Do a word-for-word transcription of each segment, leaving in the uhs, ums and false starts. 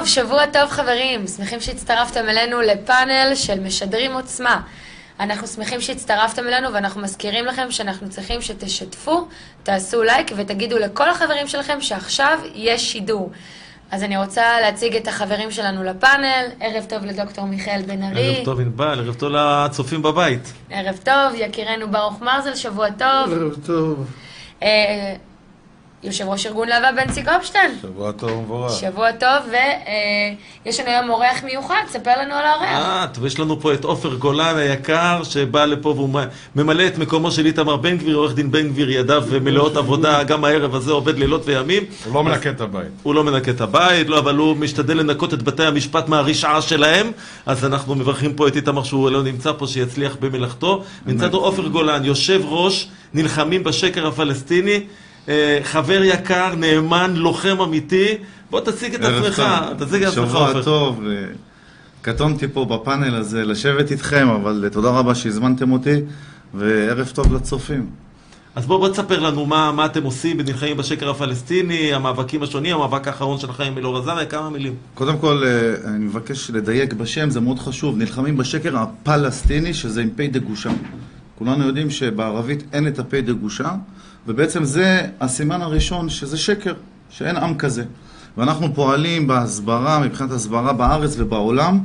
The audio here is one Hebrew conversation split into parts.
שבוע טוב חברים, שמחים שהצטרפתם אלינו לפאנל של משדרים עוצמה. אנחנו שמחים שהצטרפתם אלינו ואנחנו מזכירים לכם שאנחנו צריכים שתשתפו, תעשו לייק ותגידו לכל החברים שלכם שעכשיו יש שידור. אז אני רוצה להציג את החברים שלנו לפאנל. ערב טוב לדוקטור מיכאל בן ארי. ערב טוב ענבל, ערב טוב לצופים בבית. ערב טוב, יקירנו ברוך מרזל, שבוע טוב. ערב טוב. אה, יושב ראש ארגון להבה בנצי גופשטיין. שבוע טוב ומבורך. שבוע טוב, ויש לנו היום אורח מיוחד, ספר לנו על האורח. אה, ויש לנו פה את עופר גולן היקר, שבא לפה והוא ממלא את מקומו של איתמר בן גביר. עורך דין בן גביר ידיו מלאות עבודה, גם הערב הזה עובד לילות וימים. הוא לא מנקה את הבית. הוא לא מנקה את הבית, לא, אבל הוא משתדל לנקות את בתי המשפט מהרשעה שלהם. אז אנחנו מברכים פה את איתמר שהוא לא נמצא פה, שיצליח במלאכתו. נמצא פה עופר גולן, יושב ראש, נלחמים בשקר הפלסטיני. חבר יקר, נאמן, לוחם אמיתי. בוא תציג את עצמך. תציג את עצמך, שבוע טוב. קטונתי פה בפאנל הזה לשבת איתכם, אבל תודה רבה שהזמנתם אותי, וערב טוב לצופים. אז בוא בוא תספר לנו מה, מה אתם עושים בנלחמים בשקר הפלסטיני, המאבקים השונים, המאבק האחרון שלכם עם אלאור אזריה, כמה מילים. קודם כל, אני מבקש לדייק בשם, זה מאוד חשוב. נלחמים בשקר הפלסטיני, שזה עם פי דגושה. כולנו יודעים שבערבית אין את הפי דגושה, ובעצם זה הסימן הראשון שזה שקר, שאין עם כזה. ואנחנו פועלים בהסברה, מבחינת הסברה בארץ ובעולם,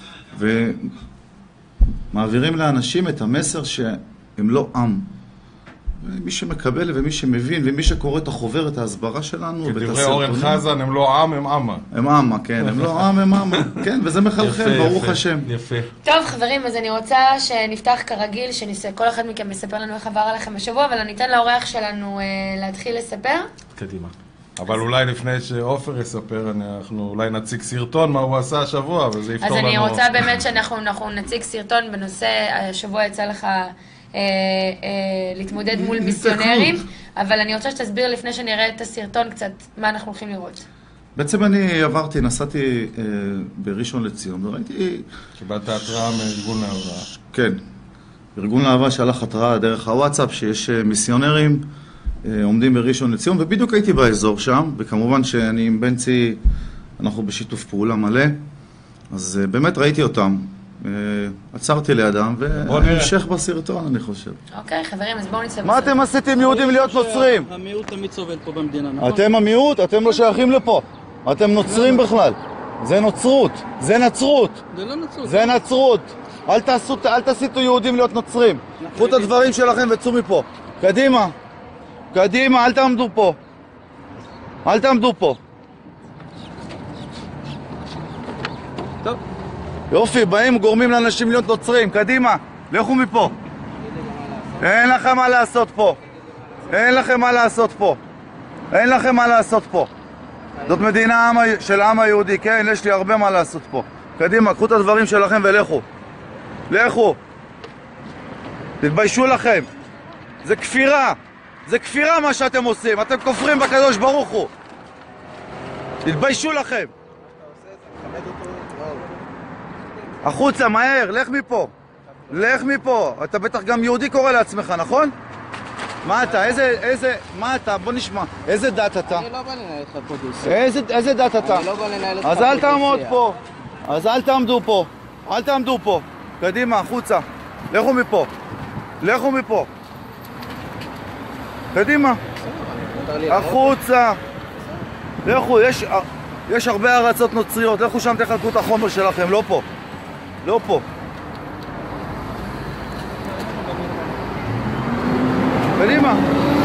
ומעבירים לאנשים את המסר שהם לא עם. ומי שמקבל ומי שמבין ומי שקורא את החוברת ההסברה שלנו, כדברי אורן חזן, הם לא עם, הם עמה. הם עמה, כן, הם לא עם, הם עמה. כן, וזה מחלחל, ברוך השם. יפה. טוב חברים, אז אני רוצה שנפתח כרגיל, שכל אחד מכם יספר לנו איך עבר עליכם השבוע, אבל אני אתן לאורח שלנו להתחיל לספר. קדימה. אבל אולי לפני שעופר יספר, אנחנו אולי נציג סרטון מה הוא עשה השבוע, וזה יפתור לנו. אז אני רוצה באמת שאנחנו נציג סרטון בנושא, השבוע יצא לך להתמודד מול מיסיונרים, אבל אני רוצה שתסביר לפני שנראה את הסרטון קצת מה אנחנו הולכים לראות. בעצם אני עברתי, נסעתי בראשון לציון, וראיתי... קיבלת התראה מארגון להבה. כן. ארגון להבה שלח התראה דרך הוואטסאפ שיש מיסיונרים עומדים בראשון לציון, ובדיוק הייתי באזור שם, וכמובן שאני עם בנצי, אנחנו בשיתוף פעולה מלא, אז באמת ראיתי אותם. עצרתי לידם, והמשך בסרטון, אני חושב. אוקיי, חברים, אז בואו נצא בסרטון. מה אתם עשיתם יהודים להיות נוצרים? המיעוט תמיד סובל פה במדינה, נכון? אתם המיעוט? אתם לא שייכים לפה. אתם נוצרים בכלל. זה נוצרות. זה נצרות. זה לא נצרות. זה נצרות. אל תעשו, אל תעשיתו יהודים להיות נוצרים. קחו את הדברים שלכם וצאו מפה. קדימה. קדימה, אל תעמדו פה. אל תעמדו פה. טוב. יופי, באים גורמים לאנשים להיות נוצרים. קדימה, לכו מפה. אין לכם מה לעשות פה. אין לכם מה לעשות פה. אין לכם מה לעשות פה. זאת מדינה של העם היהודי, כן? יש לי הרבה מה לעשות פה. קדימה, קחו את הדברים שלכם ולכו. לכו. תתביישו לכם. זה כפירה. זה כפירה מה שאתם עושים. אתם כופרים בקדוש ברוך הוא. תתביישו לכם. החוצה, מהר, לך מפה. לך מפה. אתה בטח גם יהודי קורא לעצמך, נכון? מה אתה? איזה, איזה, מה אתה? בוא נשמע. איזה דת אתה? אני לא בא לנהל אותך פה דו-שיח. איזה, איזה דת אתה? אני לא בא לנהל אותך פה אז אל תעמוד פה. אז אל תעמדו פה. אל תעמדו פה. קדימה, החוצה. לכו מפה. לכו מפה. קדימה. החוצה. לכו, יש, יש הרבה ארצות נוצריות. לכו שם תחלקו את החומר שלכם, לא פה. לא פה. קדימה.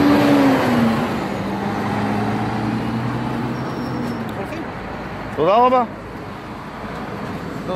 תודה רבה. טוב.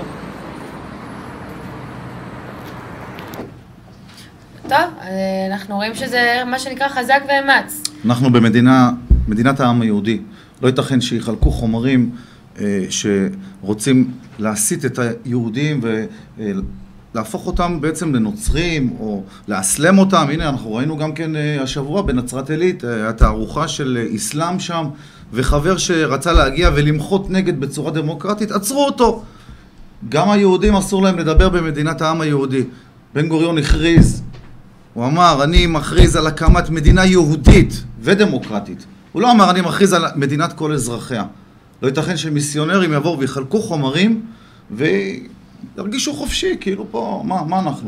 טוב, אנחנו רואים שזה מה שנקרא חזק ואמץ. אנחנו במדינה, מדינת העם היהודי. לא ייתכן שיחלקו חומרים שרוצים להסית את היהודים ולהפוך אותם בעצם לנוצרים או לאסלם אותם. הנה, אנחנו ראינו גם כן השבוע בנצרת עילית, התערוכה של איסלאם שם, וחבר שרצה להגיע ולמחות נגד בצורה דמוקרטית, עצרו אותו. גם היהודים אסור להם לדבר במדינת העם היהודי. בן גוריון הכריז, הוא אמר, אני מכריז על הקמת מדינה יהודית ודמוקרטית. הוא לא אמר, אני מכריז על מדינת כל אזרחיה. לא ייתכן שמיסיונרים יבואו ויחלקו חומרים וירגישו חופשי, כאילו פה, מה, מה אנחנו?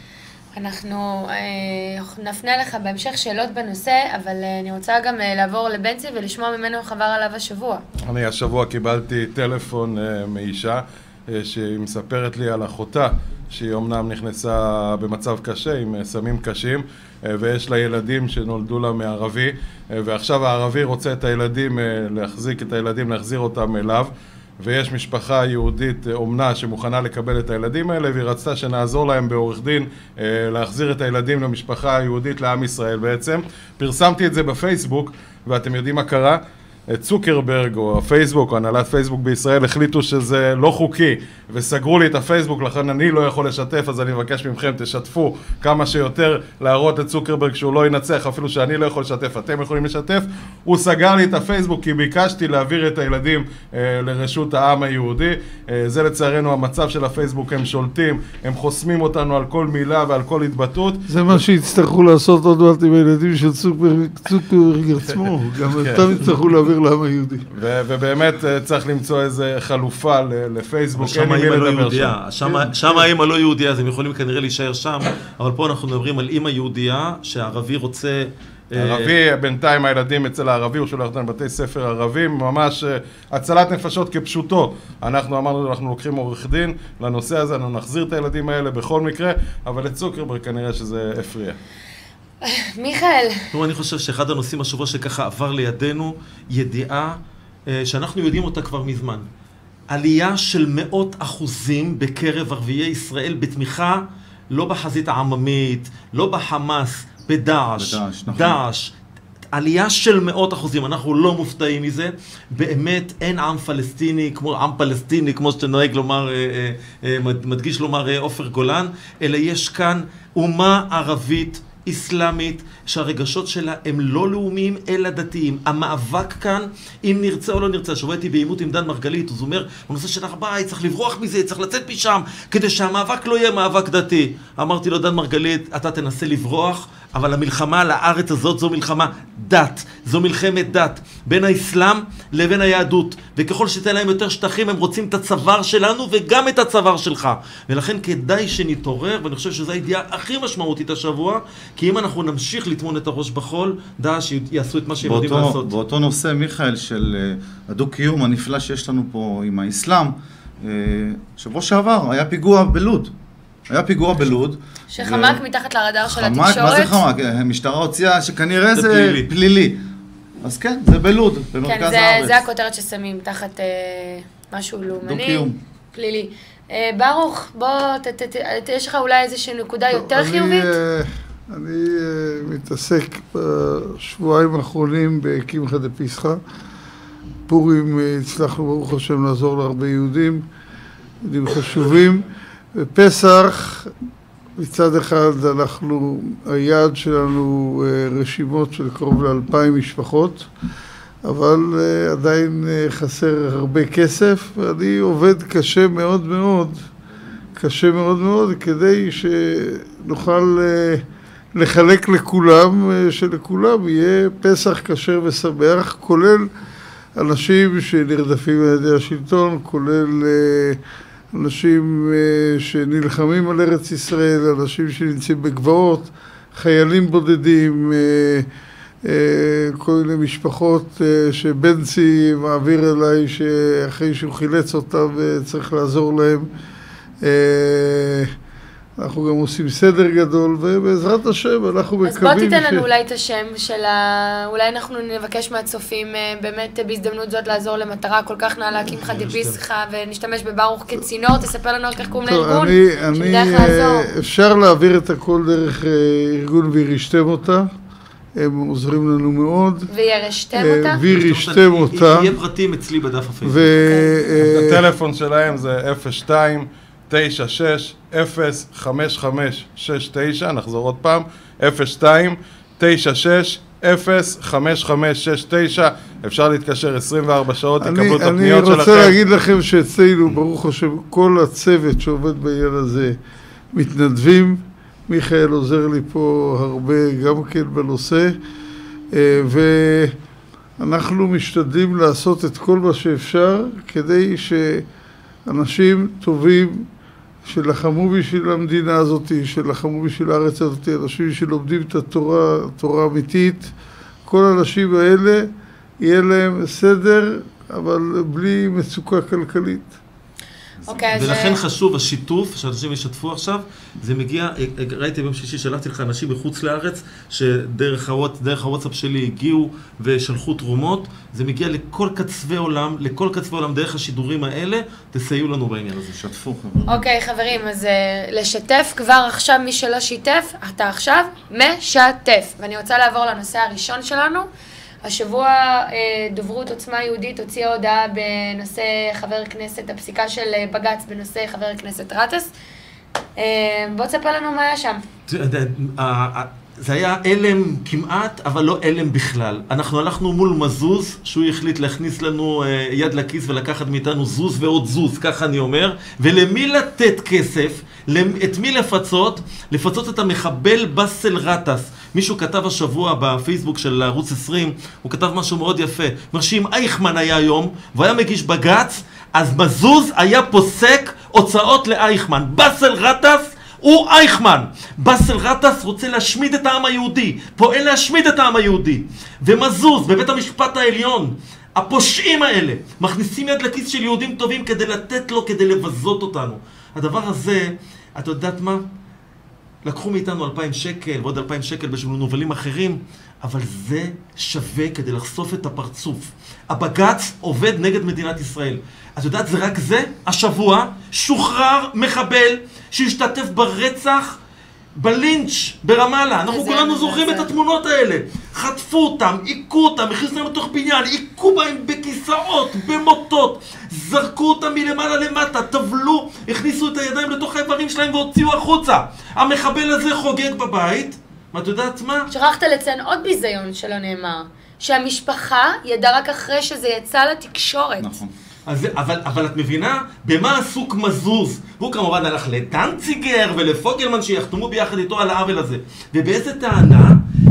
אנחנו אה, נפנה לך בהמשך שאלות בנושא, אבל אה, אני רוצה גם אה, לעבור לבנצי ולשמוע ממנו חבר עליו השבוע. אני השבוע קיבלתי טלפון אה, מאישה אה, שהיא מספרת לי על אחותה, שהיא אומנם נכנסה במצב קשה, עם אה, סמים קשים, אה, ויש לה ילדים שנולדו לה מערבי, אה, ועכשיו הערבי רוצה את הילדים, אה, להחזיק את הילדים, להחזיר אותם אליו. ויש משפחה יהודית אומנה שמוכנה לקבל את הילדים האלה, והיא רצתה שנעזור להם בעורך דין להחזיר את הילדים למשפחה היהודית, לעם ישראל בעצם. פרסמתי את זה בפייסבוק, ואתם יודעים מה קרה? צוקרברג או הפייסבוק או הנהלת פייסבוק בישראל החליטו שזה לא חוקי וסגרו לי את הפייסבוק, לכן אני לא יכול לשתף, אז אני מבקש מכם תשתפו כמה שיותר, להראות את צוקרברג שהוא לא ינצח, אפילו שאני לא יכול לשתף, אתם יכולים לשתף. הוא סגר לי את הפייסבוק כי ביקשתי להעביר את הילדים אה, לרשות העם היהודי. אה, זה לצערנו המצב של הפייסבוק, הם שולטים, הם חוסמים אותנו על כל מילה ועל כל התבטאות. זה מה שיצטרכו לעשות עוד מעט עם הילדים של צוקרברג עצמו, גם אותם יצטרכו להעביר לעם היהודי. ובאמת צריך למצוא איזה חלופה לפייסבוק. שם האמא לא יהודיה, שם האמא לא יהודיה, אז הם יכולים כנראה להישאר שם, אבל פה אנחנו מדברים על אמא יהודיה, שהערבי רוצה... הערבי, בינתיים הילדים אצל הערבי, הוא שולח אותם בתי ספר ערבים, ממש הצלת נפשות כפשוטו. אנחנו אמרנו, אנחנו לוקחים עורך דין לנושא הזה, אנחנו נחזיר את הילדים האלה בכל מקרה, אבל לצוקרברג כנראה שזה הפריע. מיכאל. אני חושב שאחד הנושאים השבוע שככה עבר לידינו, ידיעה שאנחנו יודעים אותה כבר מזמן. עלייה של מאות אחוזים בקרב ערביי ישראל בתמיכה, לא בחזית העממית, לא בחמאס, בדאעש, דאעש. עלייה של מאות אחוזים, אנחנו לא מופתעים מזה. באמת אין עם פלסטיני, כמו עם פלסטיני, כמו שנוהג לומר, מדגיש לומר עופר גולן, אלא יש כאן אומה ערבית אסלאמית, שהרגשות שלה הם לא לאומיים אלא דתיים. המאבק כאן, אם נרצה או לא נרצה, שבוע הייתי בעימות עם דן מרגלית, הוא אומר, בנושא של הר הבית, צריך לברוח מזה, צריך לצאת משם, כדי שהמאבק לא יהיה מאבק דתי. אמרתי לו, דן מרגלית, אתה תנסה לברוח, אבל המלחמה על הארץ הזאת זו מלחמה דת, זו מלחמת דת, בין האסלאם לבין היהדות, וככל שתהיה להם יותר שטחים, הם רוצים את הצוואר שלנו וגם את הצוואר שלך. ולכן כדאי שנתעורר, ואני חושב שזו הידיעה הכי משמעותית השבוע, כי אם אנחנו נמשיך לטמון את הראש בחול, דע שיעשו את מה שהם יודעים לעשות. באותו נושא, מיכאל, של הדו-קיום הנפלא שיש לנו פה עם האסלאם, שבוע שעבר היה פיגוע בלוד. היה פיגוע בלוד. שחמק מתחת לרדאר של התקשורת. חמק, מה זה חמק? המשטרה הוציאה שכנראה זה פלילי. אז כן, זה בלוד, במרכז הארץ. זה הכותרת ששמים תחת משהו לאומני. פלילי. ברוך, בוא, יש לך אולי איזושהי נקודה יותר חיובית? אני מתעסק בשבועיים האחרונים בקמחא דפסחא. פורים הצלחנו ברוך השם לעזור להרבה יהודים, יהודים חשובים. בפסח מצד אחד אנחנו, היעד שלנו רשימות של קרוב לאלפיים משפחות, אבל עדיין חסר הרבה כסף, ואני עובד קשה מאוד מאוד, קשה מאוד מאוד, כדי שנוכל לחלק לכולם, שלכולם יהיה פסח כשר ושמח, כולל אנשים שנרדפים על ידי השלטון, כולל אנשים שנלחמים על ארץ ישראל, אנשים שנמצאים בגבעות, חיילים בודדים, כל מיני משפחות שבנצי מעביר אליי שאחרי שהוא חילץ אותם וצריך לעזור להם. אנחנו גם עושים סדר גדול, ובעזרת השם אנחנו מקווים ש... אז בוא תיתן לנו אולי את השם של ה... אולי אנחנו נבקש מהצופים באמת בהזדמנות זאת לעזור למטרה כל כך נעלה, קמחא דפסחא, ונשתמש בברוך כצינור. תספר לנו איך קוראים לארגון, שדרך לעזור. אפשר להעביר את הכל דרך ארגון וירשתם אותה, הם עוזרים לנו מאוד. וירשתם אותה? וירשתם אותה. יהיה פרטים אצלי בדף הפייסבוק. הטלפון שלהם זה אפס שתיים תשע שש אפס חמש חמש שש תשע, נחזור עוד פעם, אפס שתיים תשע שש אפס חמש חמש שש תשע, אפשר להתקשר עשרים וארבע שעות, תקבלו את הפניות שלכם. אני רוצה להגיד לכם שאצלנו, ברוך השם, כל הצוות שעובד בעניין הזה מתנדבים, מיכאל עוזר לי פה הרבה גם כן בנושא, אנחנו משתדלים לעשות את כל מה שאפשר כדי שאנשים טובים שלחמו בשביל המדינה הזאת, שלחמו בשביל הארץ הזאת, אנשים שלומדים את התורה, התורה אמיתית, כל האנשים האלה יהיה להם סדר, אבל בלי מצוקה כלכלית. אוקיי, אז... ולכן חשוב השיתוף, שאנשים ישתפו עכשיו, זה מגיע, ראיתי ביום שישי, שלחתי לך אנשים מחוץ לארץ, שדרך הוואט, דרך הוואטסאפ שלי הגיעו ושלחו תרומות, זה מגיע לכל קצווי עולם, לכל קצווי עולם, דרך השידורים האלה, תסייעו לנו בעניין הזה. שתפו חברים. אוקיי, חברים, אז לשתף כבר עכשיו, מי שלא שיתף, אתה עכשיו משתף. ואני רוצה לעבור לנושא הראשון שלנו. השבוע דוברות עוצמה יהודית הוציאה הודעה בנושא חבר כנסת, הפסיקה של בג"ץ בנושא חבר כנסת רטס. בוא תספר לנו מה היה שם. זה היה אלם כמעט, אבל לא אלם בכלל. אנחנו הלכנו מול מזוז, שהוא החליט להכניס לנו יד לכיס ולקחת מאיתנו זוז ועוד זוז, ככה אני אומר. ולמי לתת כסף? את מי לפצות? לפצות את המחבל בסל רטס. מישהו כתב השבוע בפייסבוק של ערוץ עשרים, הוא כתב משהו מאוד יפה. הוא אומר שאם אייכמן היה היום, והוא היה מגיש בג"ץ, אז מזוז היה פוסק הוצאות לאייכמן. בסל רטס הוא אייכמן. בסל רטס רוצה להשמיד את העם היהודי, פועל להשמיד את העם היהודי. ומזוז בבית המשפט העליון, הפושעים האלה, מכניסים יד לכיס של יהודים טובים כדי לתת לו, כדי לבזות אותנו. הדבר הזה, את יודעת מה? לקחו מאיתנו אלפיים שקל ועוד אלפיים שקל בשביל נובלים אחרים, אבל זה שווה כדי לחשוף את הפרצוף. הבג"ץ עובד נגד מדינת ישראל. את יודעת, זה רק זה? השבוע שוחרר מחבל שהשתתף ברצח בלינץ' ברמאללה. אנחנו כולנו זוכרים את התמונות האלה. חטפו אותם, עיקו אותם, הכניסו להם לתוך בניין, עיקו בהם בכיסאות, במוטות, זרקו אותם מלמעלה למטה, טבלו, הכניסו את הידיים לתוך האיברים שלהם והוציאו החוצה. המחבל הזה חוגג בבית, ואת יודעת מה? שכחת לציין עוד ביזיון שלא נאמר, שהמשפחה ידעה רק אחרי שזה יצא לתקשורת. נכון. אז, אבל, אבל את מבינה? במה עסוק מזוז? הוא כמובן הלך לדנציגר ולפוגלמן שיחתמו ביחד איתו על העוול הזה. ובאיזה טענה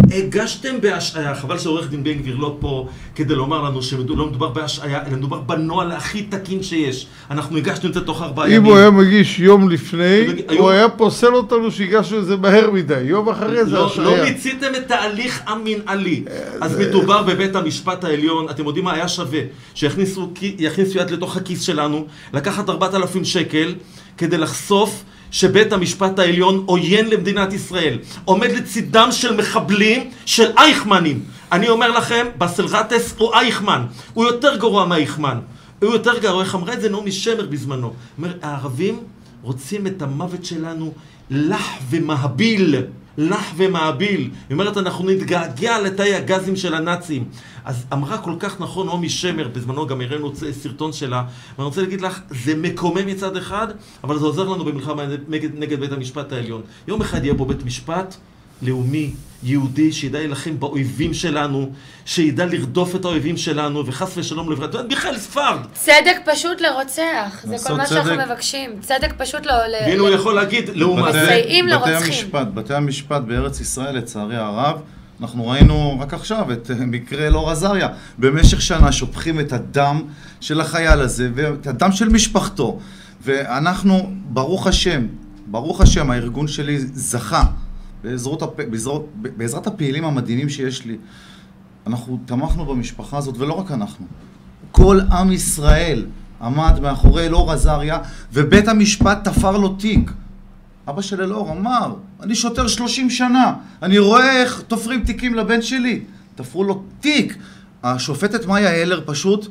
הגשתם בהשעיה? חבל שעורך דין בן גביר לא פה כדי לומר לנו שלא מדובר בהשעיה, אלא מדובר בנוהל הכי תקין שיש. אנחנו הגשנו את זה תוך ארבעה ימים. אם הוא היה מגיש יום לפני, הוא היה פוסל אותנו שהגשנו את זה מהר מדי. יום אחרי זה השעיה. לא מיציתם את תהליך המנהלי. אז מדובר בבית המשפט העליון. אתם יודעים מה היה שווה? שיכניסו יד לתוך הכיס שלנו, לקחת ארבעת אלפים שקל כדי לחשוף שבית המשפט העליון עוין למדינת ישראל, עומד לצידם של מחבלים, של אייכמנים. אני אומר לכם, בסל רטס הוא אייכמן, הוא יותר גרוע מאייכמן, הוא יותר גרוע. איך אמרה את זה נעמי שמר בזמנו? אומר, הערבים רוצים את המוות שלנו לח ומהביל, לח ומהביל. היא אומרת, אנחנו נתגעגע לתאי הגזים של הנאצים. אז אמרה כל כך נכון נעמי שמר, בזמנו גם הראינו סרטון שלה, ואני רוצה להגיד לך, זה מקומם מצד אחד, אבל זה עוזר לנו במלחמה נגד, נגד בית המשפט העליון. יום אחד יהיה בו בית משפט לאומי, יהודי, שידע להילחם באויבים שלנו, שידע לרדוף את האויבים שלנו, וחס ושלום לברד. בכלל ספרד. צדק פשוט לרוצח, זה כל מה שאנחנו מבקשים. צדק פשוט לא... והנה הוא יכול להגיד, לעומת מסייעים לרוצחים. בתי המשפט, בתי המשפט בארץ ישראל, לצערי הרב, אנחנו ראינו רק עכשיו את מקרה אלאור עזריה. במשך שנה שופכים את הדם של החייל הזה ואת הדם של משפחתו. ואנחנו, ברוך השם, ברוך השם, הארגון שלי זכה, בעזרת, בעזרת, בעזרת הפעילים המדהימים שיש לי, אנחנו תמכנו במשפחה הזאת, ולא רק אנחנו. כל עם ישראל עמד מאחורי אלאור עזריה, ובית המשפט תפר לו תיק. אבא של אלאור אמר, אני שוטר שלושים שנה, אני רואה איך תופרים תיקים לבן שלי. תפרו לו תיק. השופטת מאיה הלר פשוט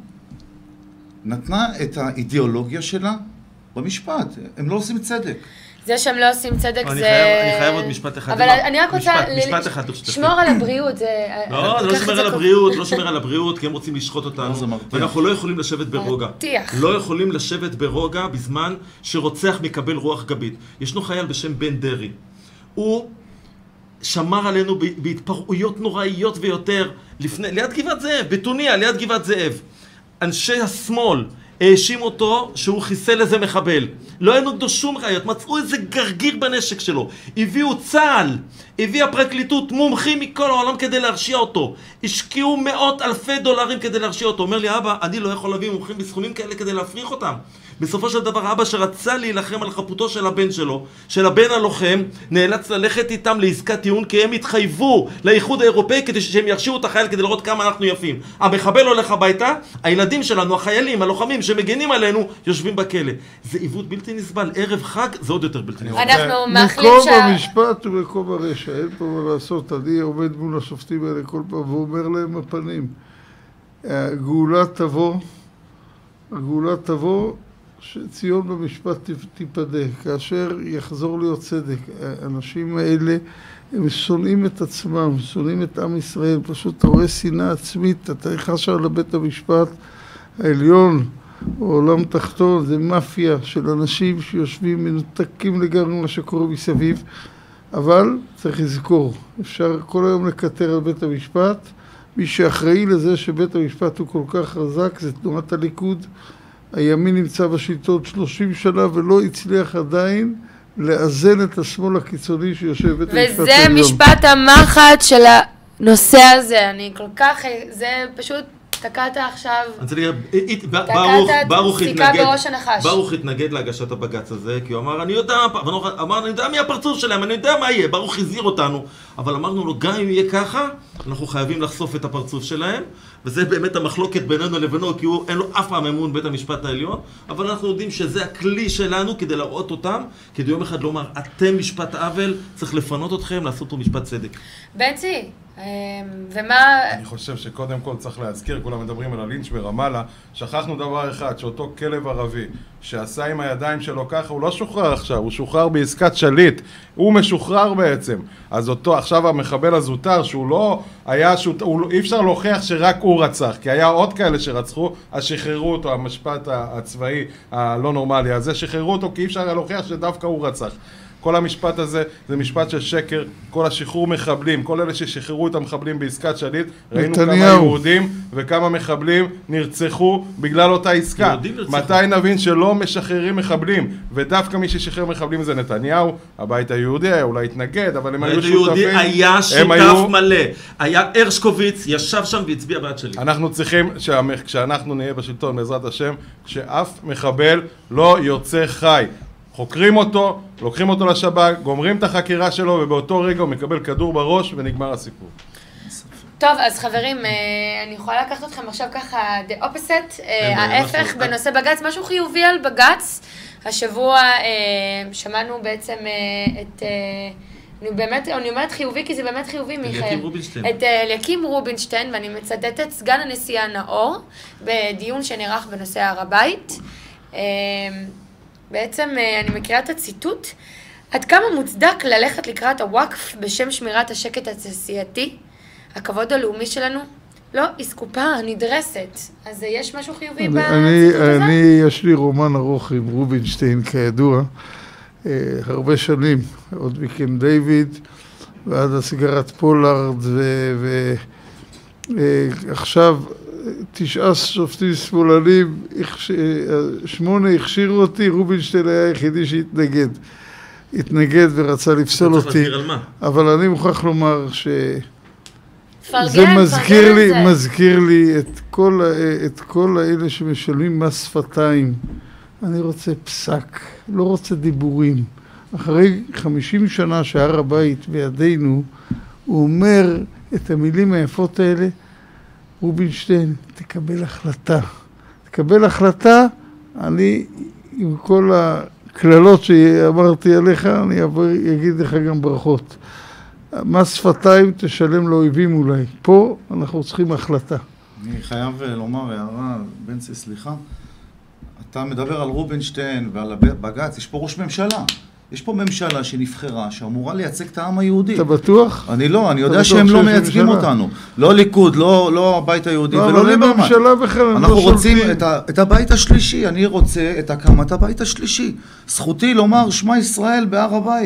נתנה את האידיאולוגיה שלה במשפט. הם לא עושים צדק. זה שהם לא עושים צדק זה... אני חייב עוד משפט אחד. אבל אני רק רוצה... משפט אחד, תשתתף. שמור על הבריאות. לא, לא שומר על הבריאות, לא שומר על הבריאות, כי הם רוצים לשחוט אותנו. ואנחנו לא יכולים לשבת ברוגע. לא יכולים לשבת ברוגע בזמן שרוצח מקבל רוח גבית. ישנו חייל בשם בן דרי. הוא שמר עלינו בהתפרעויות נוראיות ויותר, ליד גבעת זאב, בתוניה, ליד גבעת זאב. אנשי השמאל האשים אותו שהוא חיסל איזה מחבל. לא היה נגדו שום ראיות, מצאו איזה גרגיר בנשק שלו, הביאו צה"ל, הביאה פרקליטות, מומחים מכל העולם כדי להרשיע אותו, השקיעו מאות אלפי דולרים כדי להרשיע אותו. אומר לי, אבא, אני לא יכול להביא מומחים בסכומים כאלה כדי להפריך אותם. בסופו של דבר, אבא שרצה להילחם על חפותו של הבן שלו, של הבן הלוחם, נאלץ ללכת איתם לעסקת טיעון, כי הם התחייבו לאיחוד האירופאי כדי שהם ירשיעו את החייל כדי לראות כמה אנחנו יפים. המחבל הולך הביתה, הילדים שלנו, החיילים, הלוחמים שמגנים עלינו, יושבים בכלא. זה עיוות בלתי נסבל. ערב חג זה עוד יותר בלתי נסבל. אנחנו מאחלים מקום שה... במשפט ומקום ברשע, אין פה מה לעשות. אני עומד מול השופטים האלה כל פעם ואומר להם הפנים, הגאולה תבוא, הגאולה תבוא, שציון במשפט תיפדה, כאשר יחזור להיות צדק. האנשים האלה, הם שונאים את עצמם, שונאים את עם ישראל, פשוט אתה רואה שנאה עצמית, אתה נכנס שם לבית המשפט העליון, או עולם תחתון, זה מאפיה של אנשים שיושבים מנותקים לגמרי מה שקורה מסביב, אבל צריך לזכור, אפשר כל היום לקטר על בית המשפט, מי שאחראי לזה שבית המשפט הוא כל כך חזק זה תנועת הליכוד. הימין נמצא בשלטון שלושים שנה ולא הצליח עדיין לאזן את השמאל הקיצוני שיושב בבית המשפט העליון. וזה משפט המחץ של הנושא הזה. אני כל כך, זה פשוט תקעת עכשיו, ברוך סיכה בראש הנחש. ברוך התנגד להגשת הבגץ הזה, כי הוא אמר, אני יודע, אמר, אני יודע מי הפרצוף שלהם, אני יודע מה יהיה, ברוך הזהיר אותנו, אבל אמרנו לו, גם אם יהיה ככה, אנחנו חייבים לחשוף את הפרצוף שלהם, וזה באמת המחלוקת בינינו לבינו, כי הוא, אין לו אף פעם אמון בית המשפט העליון, אבל אנחנו יודעים שזה הכלי שלנו כדי להראות אותם, כדי יום אחד לומר, אתם משפט עוול, צריך לפנות אתכם, לעשות לו משפט צדק. בנצי, ומה... אני חושב שקודם כל צריך להזכיר, כולם מדברים על הלינץ' ברמאללה, שכחנו דבר אחד, שאותו כלב ערבי שעשה עם הידיים שלו ככה, הוא לא שוחרר עכשיו, הוא שוחרר בעסקת שליט, הוא משוחרר בעצם. אז אותו, עכשיו המחבל הזוטר, שהוא לא היה, שהוא, אי אפשר להוכיח שרק הוא רצח, כי היה עוד כאלה שרצחו, אז שחררו אותו, המשפט הצבאי הלא נורמלי הזה, שחררו אותו כי אי אפשר להוכיח שדווקא הוא רצח. כל המשפט הזה זה משפט של שקר, כל השחרור מחבלים, כל אלה ששחררו את המחבלים בעסקת שליט, ראינו כמה יהודים וכמה מחבלים נרצחו בגלל אותה עסקה. מתי נבין שלא משחררים מחבלים? ודווקא מי ששחרר מחבלים זה נתניהו, הבית היהודי, אולי התנגד, אבל הם היו שותפים. הבית היהודי היה שותף מלא. היה הרשקוביץ, ישב שם והצביע בעד שליט. אנחנו צריכים, כשאנחנו נהיה בשלטון בעזרת השם, שאף מחבל לא יוצא חי. חוקרים אותו, לוקחים אותו לשב"כ, גומרים את החקירה שלו, ובאותו רגע הוא מקבל כדור בראש ונגמר הסיפור. טוב, אז חברים, אני יכולה לקחת אתכם עכשיו ככה, the opposite, ההפך בנושא בגץ, משהו חיובי על בגץ. השבוע שמענו בעצם את, אני באמת, אני אומרת חיובי כי זה באמת חיובי, מיכאל. את אליקים רובינשטיין, ואני מצטטת את סגן הנשיאה נאור, בדיון שנערך בנושא הר הבית. בעצם אני מכירה את הציטוט, עד כמה מוצדק ללכת לקראת הוואקף בשם שמירת השקט התעשייתי, הכבוד הלאומי שלנו, לא אסקופה נדרסת. אז יש משהו חיובי בציטוט הזה? אני, יש לי רומן ארוך עם רובינשטיין כידוע, הרבה שנים, עוד מקם דיוויד, ועד הסיגרת פולארד, ועכשיו תשעה שופטים שמאלנים, שמונה הכשירו אותי, רובינשטיין היה היחידי שהתנגד. התנגד ורצה לפסול אותי. אבל אני מוכרח לומר שזה מזכיר לי, מזכיר לי את כל, את כל האלה שמשלמים מס שפתיים. אני רוצה פסק, לא רוצה דיבורים. אחרי חמישים שנה שהר הבית בידינו, הוא אומר את המילים היפות האלה, רובינשטיין, תקבל החלטה. תקבל החלטה, אני עם כל הכללות שאמרתי עליך, אני אגיד לך גם ברכות. מס שפתיים תשלם לאויבים אולי. פה אנחנו צריכים החלטה. אני חייב לומר הערה, בנצי, סליחה. אתה מדבר על רובינשטיין ועל בג"ץ, יש פה ראש ממשלה. יש פה ממשלה שנבחרה, שאמורה לייצג את העם היהודי. אתה בטוח? אני לא, אני יודע שהם לא מייצגים אותנו. לא ליכוד, לא הבית היהודי ולא ליברמן. אנחנו רוצים את הבית השלישי, אני רוצה את הקמת הבית השלישי. זכותי לומר שמע ישראל בהר הבית.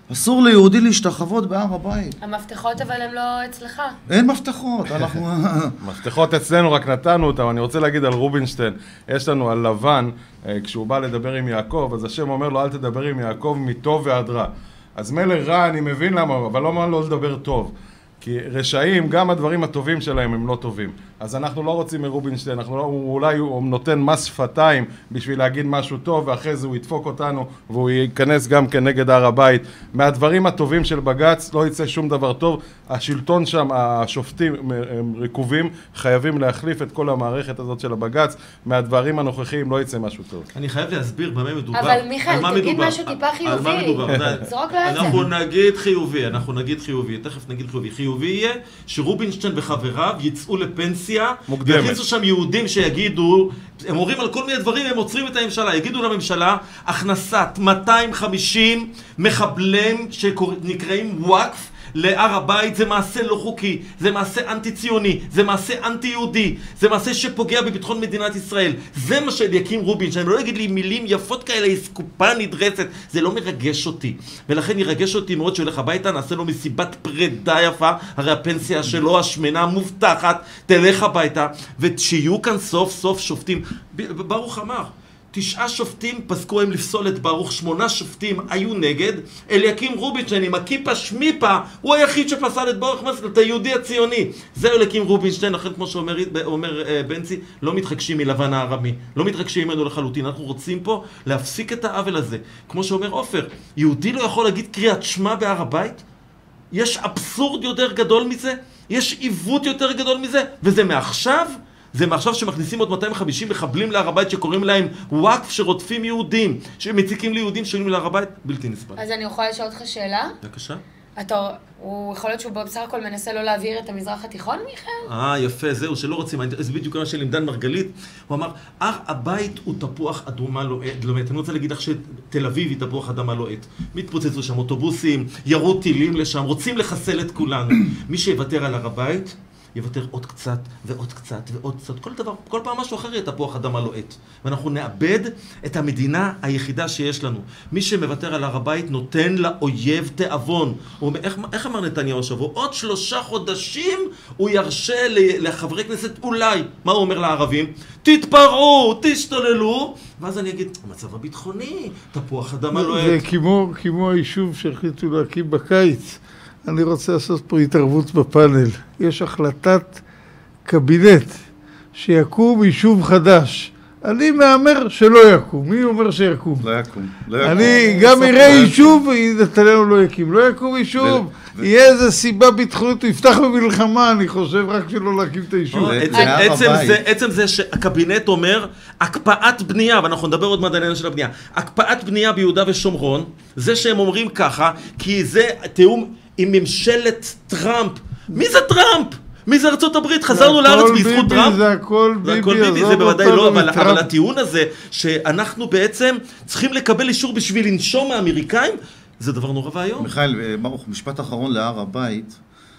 אסור ליהודי להשתחוות בהר הבית. המפתחות אבל הם לא אצלך. אין מפתחות, אנחנו... מפתחות אצלנו, רק נתנו אותם. אני רוצה להגיד על רובינשטיין, יש לנו על לבן, כשהוא בא לדבר עם יעקב, אז השם אומר לו, אל תדבר עם יעקב מטוב ועד רע. אז מילא רע, אני מבין למה, אבל לא אומר לו לדבר טוב. כי רשעים, גם הדברים הטובים שלהם הם לא טובים. אז אנחנו לא רוצים מרובינשטיין, אנחנו לא, הוא, אולי הוא נותן מס שפתיים בשביל להגיד משהו טוב, ואחרי זה הוא ידפוק אותנו, והוא ייכנס גם כנגד הר הבית. מהדברים הטובים של בג"ץ לא יצא שום דבר טוב. השלטון שם, השופטים הם רקובים, חייבים להחליף את כל המערכת הזאת של הבג"ץ. מהדברים הנוכחיים לא יצא משהו טוב. אני חייב להסביר במה מדובר. אבל מיכאל, תגיד משהו טיפה חיובי. על מה מדובר? זרוק לעצם. אנחנו נגיד חיובי, אנחנו נגיד חיובי, תכף נגיד חיובי. חיובי יהיה שרובינשטיין וחבריו יצאו לפנסיה, ויכניסו שם יהודים שיגידו, הם אומרים על כל מיני דברים, הם עוצרים את הממשלה, יגידו לממשלה, הכנסת מאתיים וחמישים מחבלים שנקראים וואקף, להר הבית, זה מעשה לא חוקי, זה מעשה אנטי ציוני, זה מעשה אנטי יהודי, זה מעשה שפוגע בביטחון מדינת ישראל. זה מה שאליקים רובינשטיין, לא יגיד לי מילים יפות כאלה, אסקופה נדרסת, זה לא מרגש אותי. ולכן ירגש אותי מאוד שהולך הביתה, נעשה לו מסיבת פרידה יפה, הרי הפנסיה שלו, השמנה מובטחת, תלך הביתה, ושיהיו כאן סוף סוף שופטים. ברוך אמר, תשעה שופטים פסקו הם לפסול את ברוך, שמונה שופטים היו נגד, אליקים רובינשטיין עם הכיפה שמיפה, הוא היחיד שפסל את ברוך מסל, את היהודי הציוני. זהו אליקים רובינשטיין, לכן כמו שאומר אומר, בנצי, לא מתחגשים מלבן הארמי, לא מתחגשים ממנו לחלוטין, אנחנו רוצים פה להפסיק את העוול הזה. כמו שאומר עופר, יהודי לא יכול להגיד קריאת שמע בהר הבית? יש אבסורד יותר גדול מזה? יש עיוות יותר גדול מזה? וזה מעכשיו? זה מעכשיו שמכניסים עוד מאתיים וחמישים מחבלים להר הבית שקוראים להם וואקף, שרודפים יהודים, שמציקים ליהודים שעולים להר הבית, בלתי נסבל. אז אני יכולה לשאול אותך שאלה? בבקשה. אתה, הוא יכול להיות שהוא בסך הכל מנסה לא להעביר את המזרח התיכון, מיכאל? אה, יפה, זהו, שלא רוצים. זה בדיוק מה של עמדן מרגלית. הוא אמר, הר הבית הוא תפוח אדמה לוהט. אני רוצה להגיד לך שתל אביב היא תפוח אדמה לוהט. מתפוצצו שם אוטובוסים, ירו טילים לשם, רוצים לחסל את כולנו. מי שיוותר על הר הבית, יוותר עוד קצת ועוד קצת ועוד קצת. כל דבר, כל פעם משהו אחר יהיה תפוח אדמה לוהט. ואנחנו נאבד את המדינה היחידה שיש לנו. מי שמוותר על הר הבית נותן לאויב תיאבון. הוא אומר, איך, איך אמר נתניהו השבוע? עוד שלושה חודשים הוא ירשה לחברי כנסת אולי. מה הוא אומר לערבים? תתפרעו, תשתוללו. ואז אני אגיד, המצב הביטחוני, תפוח אדמה לוהט. זה כמו, כמו היישוב שהחליטו להקים בקיץ. אני רוצה לעשות פה התערבות בפאנל. יש החלטת קבינט שיקום יישוב חדש. אני מאמר שלא יקום. מי אומר שיקום? לא יקום. לא יקום. אני גם אראה יישוב ונתניהו לא יקים. לא יקום יישוב. יהיה איזו סיבה ביטחונית, הוא יפתח במלחמה, אני חושב, רק שלא להקים את היישוב. עצם זה שהקבינט אומר, הקפאת בנייה, ואנחנו נדבר עוד מעט על העניין של הבנייה, הקפאת בנייה ביהודה ושומרון, זה שהם אומרים ככה, כי זה תיאום עם ממשלת טראמפ. מי זה טראמפ? מי זה ארצות הברית? חזרנו לארץ בזכות טראמפ? זה הכל ביבי, זה הכל ביבי, זה בוודאי לא, אבל הטיעון הזה, שאנחנו בעצם צריכים לקבל אישור בשביל לנשום מהאמריקאים, זה דבר נורא והיום. מיכאל, ברוך, משפט אחרון להר הבית.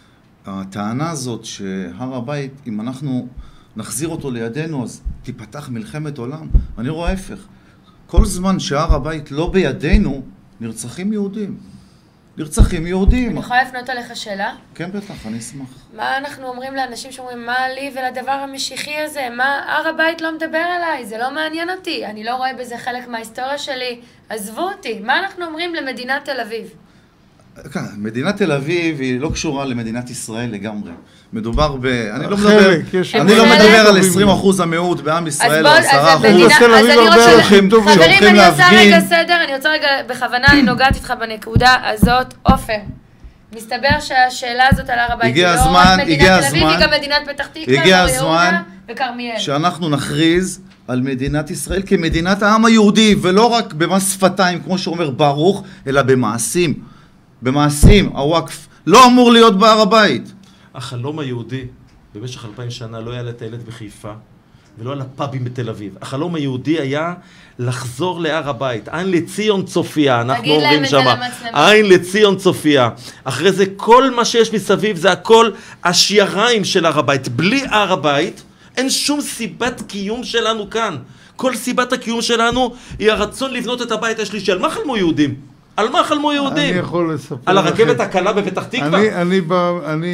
הטענה הזאת שהר הבית, אם אנחנו נחזיר אותו לידינו, אז תיפתח מלחמת עולם. אני רואה ההפך. כל זמן שהר הבית לא בידינו, נרצחים יהודים. נרצחים יהודים. אני יכולה לפנות עליך שאלה? כן, בטח, אני אשמח. מה אנחנו אומרים לאנשים שאומרים, מה לי ולדבר המשיחי הזה? מה, הר הבית לא מדבר עליי, זה לא מעניין אותי. אני לא רואה בזה חלק מההיסטוריה שלי. עזבו אותי. מה אנחנו אומרים למדינת תל אביב? כן, מדינת תל אביב היא לא קשורה למדינת ישראל לגמרי. מדובר ב... אני לא מדבר, אני לא מדבר על עשרים אחוז המיעוט בעם ישראל או עשרה אחוז. אז אני רוצה... חברים, אני עושה רגע סדר, אני רוצה רגע, בכוונה אני נוגעת איתך בנקודה הזאת. עופר, מסתבר שהשאלה הזאת על הר הבית היא לא רק מדינת תל אביב, היא גם מדינת פתח תקווה, הגיע הזמן וכרמיאל. שאנחנו נכריז על מדינת ישראל כמדינת העם היהודי, ולא רק במס שפתיים, כמו שאומר ברוך, אלא במעשים. במעשים, הוואקף לא אמור להיות בהר הבית. החלום היהודי במשך אלפיים שנה לא היה לטיילת בחיפה ולא על הפאבים בתל אביב. החלום היהודי היה לחזור להר הבית. עין לציון צופיה, אנחנו אומרים שמה. עין לציון צופיה. אחרי זה כל מה שיש מסביב זה הכל השייריים של הר הבית. בלי הר הבית אין שום סיבת קיום שלנו כאן. כל סיבת הקיום שלנו היא הרצון לבנות את הבית השלישי. על מה חלמו יהודים? על מה חלמו אני יהודים? יכול לספר על הרכבת לכם. הקלה בפתח תקווה? אני, אני, בא, אני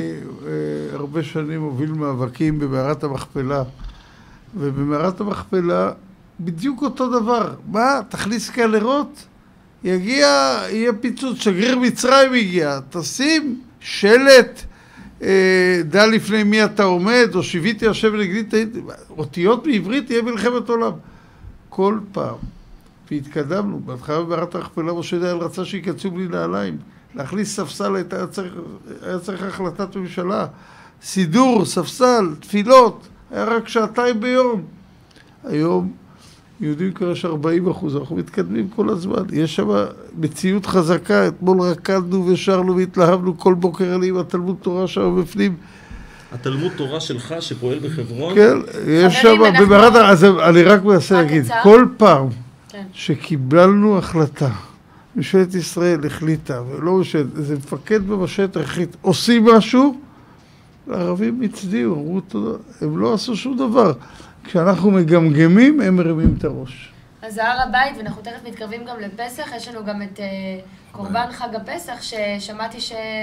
אה, הרבה שנים מוביל מאבקים במערת המכפלה, ובמערת המכפלה בדיוק אותו דבר. מה? תכניס קלרות? יגיע, יהיה פיצוץ, שגריר מצרים הגיע, תשים שלט, אה, דע לפני מי אתה עומד, או שיביתי השם נגדי, אותיות בעברית, תהיה מלחמת עולם. כל פעם. והתקדמנו, בהתחלה במערת המכפלה משה דיין רצה שיקצו בלי נעליים, להכניס ספסל, היה צריך, היה צריך החלטת ממשלה, סידור, ספסל, תפילות, היה רק שעתיים ביום. היום יהודים כבר יש ארבעים אחוז, אנחנו מתקדמים כל הזמן, יש שם מציאות חזקה, אתמול רקדנו ושרנו והתלהבנו כל בוקר עלי עם התלמוד תורה שם בפנים. התלמוד תורה שלך שפועל בחברון? כן, יש שם, אנחנו... במערת, אז אני רק מנסה להגיד, הצעה? כל פעם כן. שקיבלנו החלטה, ממשלת ישראל החליטה, ולא משלת, איזה מפקד במשלת החליט, עושים משהו, הערבים הצדיעו, אמרו תודה, הם לא עשו שום דבר. כשאנחנו מגמגמים, הם מרימים את הראש. אז זה הר הבית, ואנחנו תכף מתקרבים גם לפסח, יש לנו גם את uh, קורבן חג הפסח, ששמעתי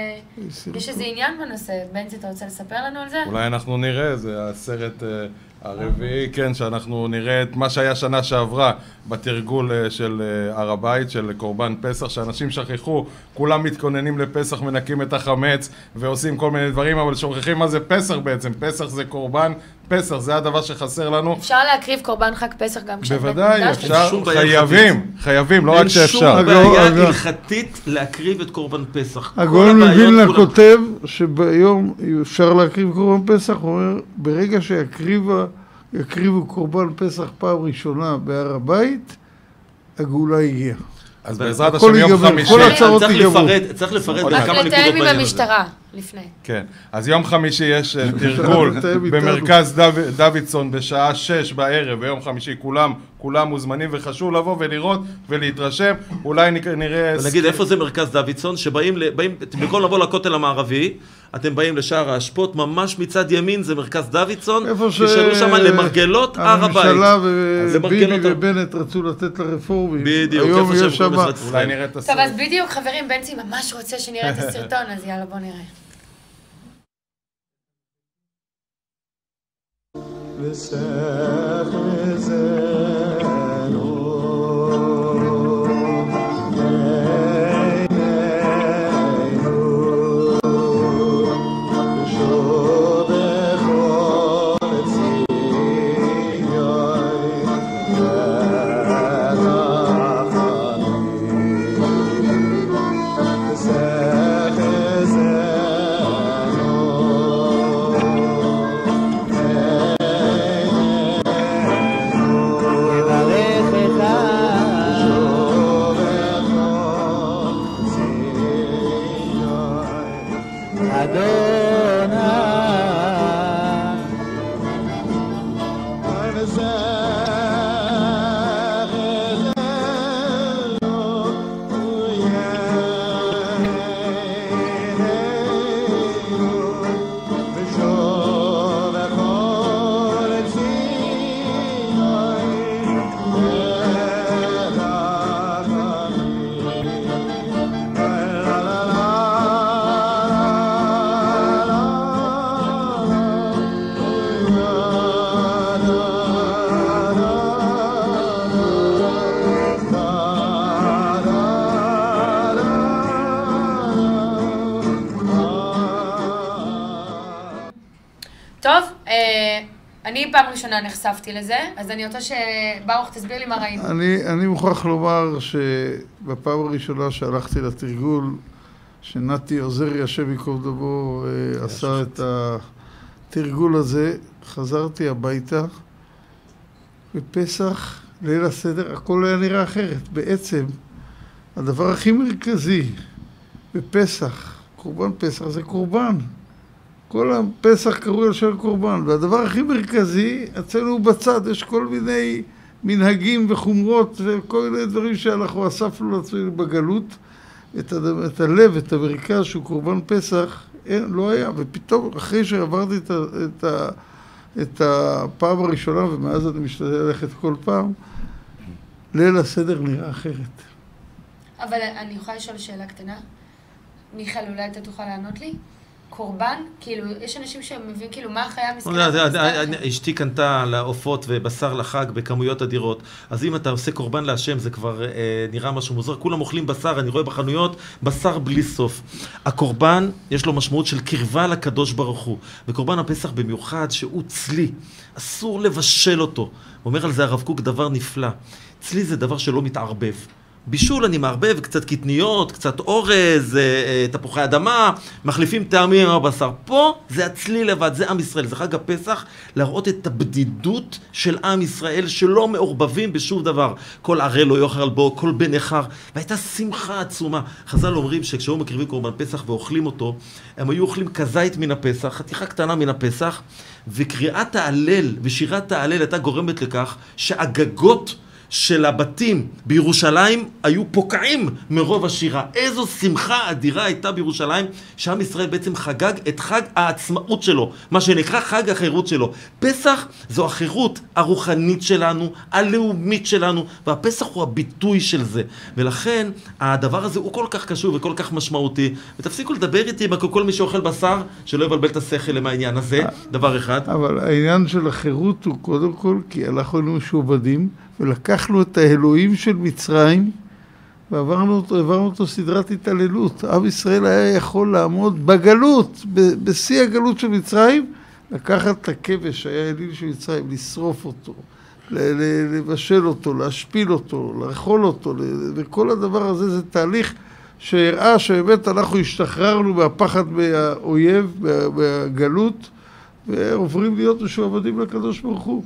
שיש איזה עניין בנושא. בנצי, אתה רוצה לספר לנו על זה? אולי אנחנו נראה, זה הסרט הרביעי, כן, שאנחנו נראה את מה שהיה שנה שעברה בתרגול של הר הבית, של קורבן פסח, שאנשים שכחו, כולם מתכוננים לפסח, מנקים את החמץ ועושים כל מיני דברים, אבל שוכחים מה זה פסח בעצם. פסח זה קורבן, פסח זה הדבר שחסר לנו. אפשר להקריב קורבן חג פסח גם כשאת בוודאי, מקדש? אפשר, חייבים, חייבים, לא רק שאפשר. אין שום בעיה הגאון- הלכתית להקריב את קורבן פסח. כל הגאון הבעיות מווילנה כולם- כותב שביום אפשר להקריב קורבן פסח, הוא אומר, ברגע שיקריבה, יקריבו קורבן פסח פעם ראשונה בהר הבית, הגאולה הגיעה. אז בעזרת הכל השם יום ייגמר, חמישי, כל הצרות צריך ייגמרו. לפרט, צריך לפרט רק רק בכמה נקודות לתאם עם בעניין הזה. המשטרה לפני. כן, אז יום חמישי יש אה, תרגול לתאם איתנו. במרכז דו- דוידסון בשעה שש בערב, ביום חמישי כולם, כולם מוזמנים וחשוב לבוא ולראות ולהתרשם, אולי נ- נראה... ונגיד, איפה זה מרכז דוידסון? שבאים, ל- באים, במקום לבוא לכותל המערבי, אתם באים לשער האשפות, ממש מצד ימין זה מרכז דוידסון, איפה ש... תשאלו שם למרגלות הר הבית. הממשלה אז וביבי למרגלות- ובנט רצו לתת לרפורמים. בדיוק, היום איפה יש שהם שם... קוראים לזה- אולי נראה את טוב, הסרט. אז בדיוק, חברים, בנצי ממש רוצה שנראה את הסרטון, אז יאללה, בוא נראה. טוב, אה, אני פעם ראשונה נחשפתי לזה, אז אני רוצה שברוך תסביר לי מה ראינו. אני, אני מוכרח לומר שבפעם הראשונה שהלכתי לתרגול, שנתי עוזרי, השם ייקום דמו, אה, עשה את התרגול הזה, חזרתי הביתה, בפסח, ליל הסדר, הכל היה נראה אחרת. בעצם, הדבר הכי מרכזי בפסח, קורבן פסח, זה קורבן. כל הפסח קראו על שם קורבן, והדבר הכי מרכזי, אצלנו בצד, יש כל מיני מנהגים וחומרות וכל מיני דברים שאנחנו אספנו לעצמנו בגלות, את, הד... את הלב, את המרכז שהוא קורבן פסח, אין, לא היה, ופתאום אחרי שעברתי את, ה... את, ה... את הפעם הראשונה, ומאז אני משתדל ללכת כל פעם, ליל הסדר נראה אחרת. אבל אני יכולה לשאול שאלה קטנה? מיכאל, אולי אתה תוכל לענות לי? קורבן? כאילו, יש אנשים שמבין כאילו מה החיה המסכנה? אשתי קנתה לעופות ובשר לחג בכמויות אדירות. אז אם אתה עושה קורבן להשם, זה כבר נראה משהו מוזר. כולם אוכלים בשר, אני רואה בחנויות, בשר בלי סוף. הקורבן, יש לו משמעות של קרבה לקדוש ברוך הוא. וקורבן הפסח במיוחד, שהוא צלי. אסור לבשל אותו. אומר על זה הרב קוק דבר נפלא. צלי זה דבר שלא מתערבב. בישול אני מערבב, קצת קטניות, קצת אורז, תפוחי אדמה, מחליפים טעמים עם הבשר. פה זה הצלי לבד, זה עם ישראל, זה חג הפסח, להראות את הבדידות של עם ישראל שלא מעורבבים בשום דבר. כל ערל לא יאכל בו, כל בן נכר, והייתה שמחה עצומה. חז"ל אומרים שכשהיו מקריבים קורבן פסח ואוכלים אותו, הם היו אוכלים כזית מן הפסח, חתיכה קטנה מן הפסח, וקריאת ההלל ושירת ההלל הייתה גורמת לכך שהגגות של הבתים בירושלים היו פוקעים מרוב השירה. איזו שמחה אדירה הייתה בירושלים, שעם ישראל בעצם חגג את חג העצמאות שלו, מה שנקרא חג החירות שלו. פסח זו החירות הרוחנית שלנו, הלאומית שלנו, והפסח הוא הביטוי של זה. ולכן הדבר הזה הוא כל כך קשור וכל כך משמעותי. ותפסיקו לדבר איתי עם כל מי שאוכל בשר, שלא יבלבל את השכל עם העניין הזה, דבר אחד. אבל העניין של החירות הוא קודם כל כי אנחנו היינו משועבדים, ולקחנו את האלוהים של מצרים ועברנו אותו, עברנו אותו סדרת התעללות. עם ישראל היה יכול לעמוד בגלות, בשיא הגלות של מצרים, לקחת את הכבש שהיה אליל של מצרים, לשרוף אותו, לבשל אותו, להשפיל אותו, לאכול אותו, וכל הדבר הזה זה תהליך שהראה שבאמת אנחנו השתחררנו מהפחד מהאויב, מהגלות, ועוברים להיות משועבדים לקדוש ברוך הוא.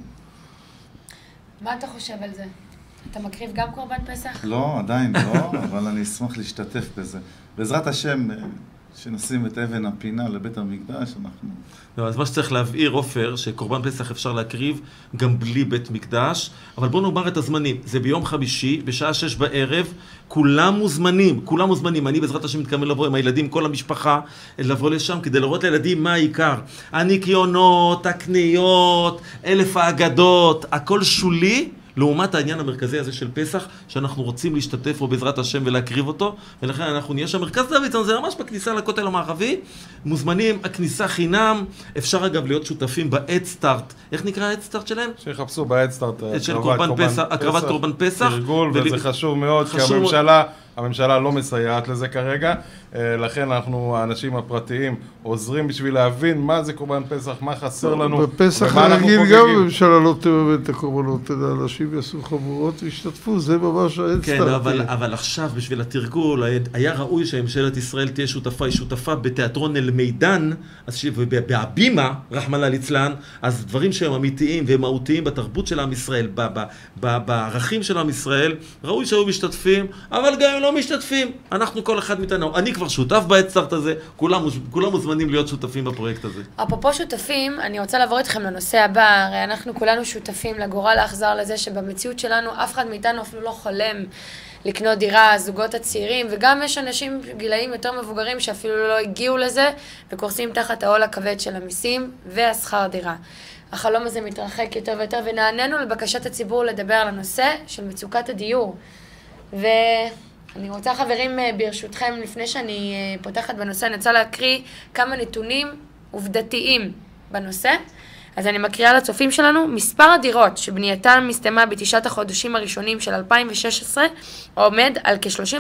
מה אתה חושב על זה? אתה מקריב גם קורבן פסח? לא, עדיין לא, אבל אני אשמח להשתתף בזה. בעזרת השם, שנשים את אבן הפינה לבית המקדש, אנחנו... לא, אז מה שצריך להבהיר, עופר, שקורבן פסח אפשר להקריב גם בלי בית מקדש, אבל בואו נאמר את הזמנים. זה ביום חמישי, בשעה שש בערב, כולם מוזמנים, כולם מוזמנים. אני בעזרת השם מתכוון לבוא עם הילדים, כל המשפחה, לבוא לשם כדי לראות לילדים מה העיקר. הניקיונות, הקניות, אלף האגדות, הכל שולי, לעומת העניין המרכזי הזה של פסח, שאנחנו רוצים להשתתף בו בעזרת השם ולהקריב אותו, ולכן אנחנו נהיה שם. מרכז דוידסון זה ממש בכניסה לכותל המערבי, מוזמנים, הכניסה חינם, אפשר אגב להיות שותפים ב-Head Start. איך נקרא ה-Head Start שלהם? שיחפשו ב-Head Start, של קורבן פסח, הקרבת קורבן פסח. תרגול, וזה חשוב מאוד, כי הממשלה... הממשלה לא מסייעת לזה כרגע, לכן אנחנו, האנשים הפרטיים, עוזרים בשביל להבין מה זה קורבן פסח, מה חסר לנו, בפסח הרגיל גם הממשלה לא תממן את הקורבנות, אנשים יעשו חבורות וישתתפו, זה ממש האצטרתי. כן, אבל, אבל עכשיו בשביל התרגול, היה ראוי שממשלת ישראל תהיה שותפה, היא שותפה בתיאטרון אל מידן, בהבימה, רחמנא ליצלן, אז דברים שהם אמיתיים ומהותיים בתרבות של עם ישראל, בערכים של עם ישראל, ראוי שהיו משתתפים, אבל גם הם לא משתתפים. אנחנו כל אחד מאיתנו, אני כבר שותף בהצטרט הזה, כולם, כולם מוזמנים להיות שותפים בפרויקט הזה. אפרופו שותפים, אני רוצה לעבור איתכם לנושא הבא. הרי אנחנו כולנו שותפים לגורל האכזר לזה שבמציאות שלנו אף אחד מאיתנו אפילו לא חולם לקנות דירה, הזוגות הצעירים, וגם יש אנשים גילאים יותר מבוגרים שאפילו לא הגיעו לזה וקורסים תחת העול הכבד של המיסים והשכר דירה. החלום הזה מתרחק יותר ויותר, ונענינו לבקשת הציבור לדבר על הנושא של מצוקת הדיור. ואני רוצה, חברים, ברשותכם, לפני שאני פותחת בנושא, אני רוצה להקריא כמה נתונים עובדתיים בנושא. אז אני מקריאה לצופים שלנו, מספר הדירות שבנייתן מסתיימה בתשעת החודשים הראשונים של אלפיים ושש עשרה עומד על כ-שלושים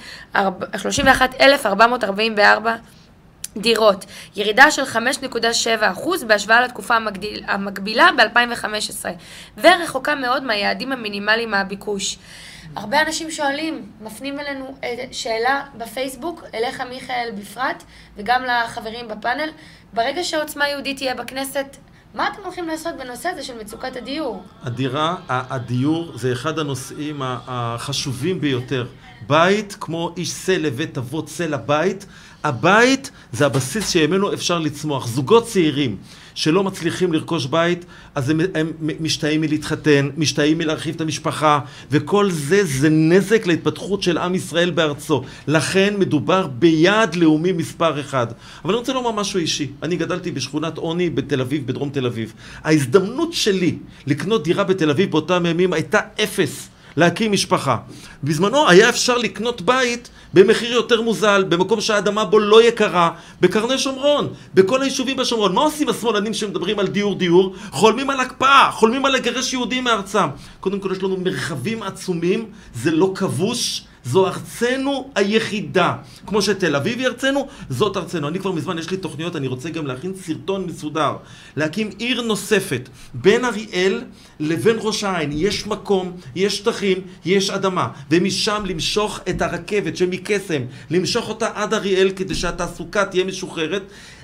ואחת אלף ארבע מאות ארבעים וארבע דירות, ירידה של חמש נקודה שבע אחוז בהשוואה לתקופה המקביל, המקבילה ב-אלפיים וחמש עשרה, ורחוקה מאוד מהיעדים המינימליים מהביקוש. הרבה אנשים שואלים, מפנים אלינו שאלה בפייסבוק, אליך מיכאל בפרט, וגם לחברים בפאנל, ברגע שעוצמה יהודית תהיה בכנסת, מה אתם הולכים לעשות בנושא הזה של מצוקת הדיור? הדירה, הדיור זה אחד הנושאים החשובים ביותר. בית, כמו איש שא לבית אבות, שא לבית, הבית זה הבסיס שימנו אפשר לצמוח. זוגות צעירים שלא מצליחים לרכוש בית, אז הם, הם משתאים מלהתחתן, משתאים מלהרחיב את המשפחה, וכל זה זה נזק להתפתחות של עם ישראל בארצו. לכן מדובר ביעד לאומי מספר אחד. אבל אני רוצה לומר משהו אישי. אני גדלתי בשכונת עוני בתל אביב, בדרום תל אביב. ההזדמנות שלי לקנות דירה בתל אביב באותם ימים הייתה אפס. להקים משפחה. בזמנו היה אפשר לקנות בית במחיר יותר מוזל, במקום שהאדמה בו לא יקרה, בקרני שומרון, בכל היישובים בשומרון. מה עושים השמאלנים שמדברים על דיור דיור? חולמים על הקפאה, חולמים על לגרש יהודים מארצם. קודם כל יש לנו מרחבים עצומים, זה לא כבוש, זו ארצנו היחידה. כמו שתל אביב היא ארצנו, זאת ארצנו. אני כבר מזמן, יש לי תוכניות, אני רוצה גם להכין סרטון מסודר. להקים עיר נוספת, בין אריאל לבין ראש העין. יש מקום, יש שטחים, יש אדמה. ומשם למשוך את הרכבת שמקסם, למשוך אותה עד אריאל כדי שהתעסוקה תהיה משוחררת.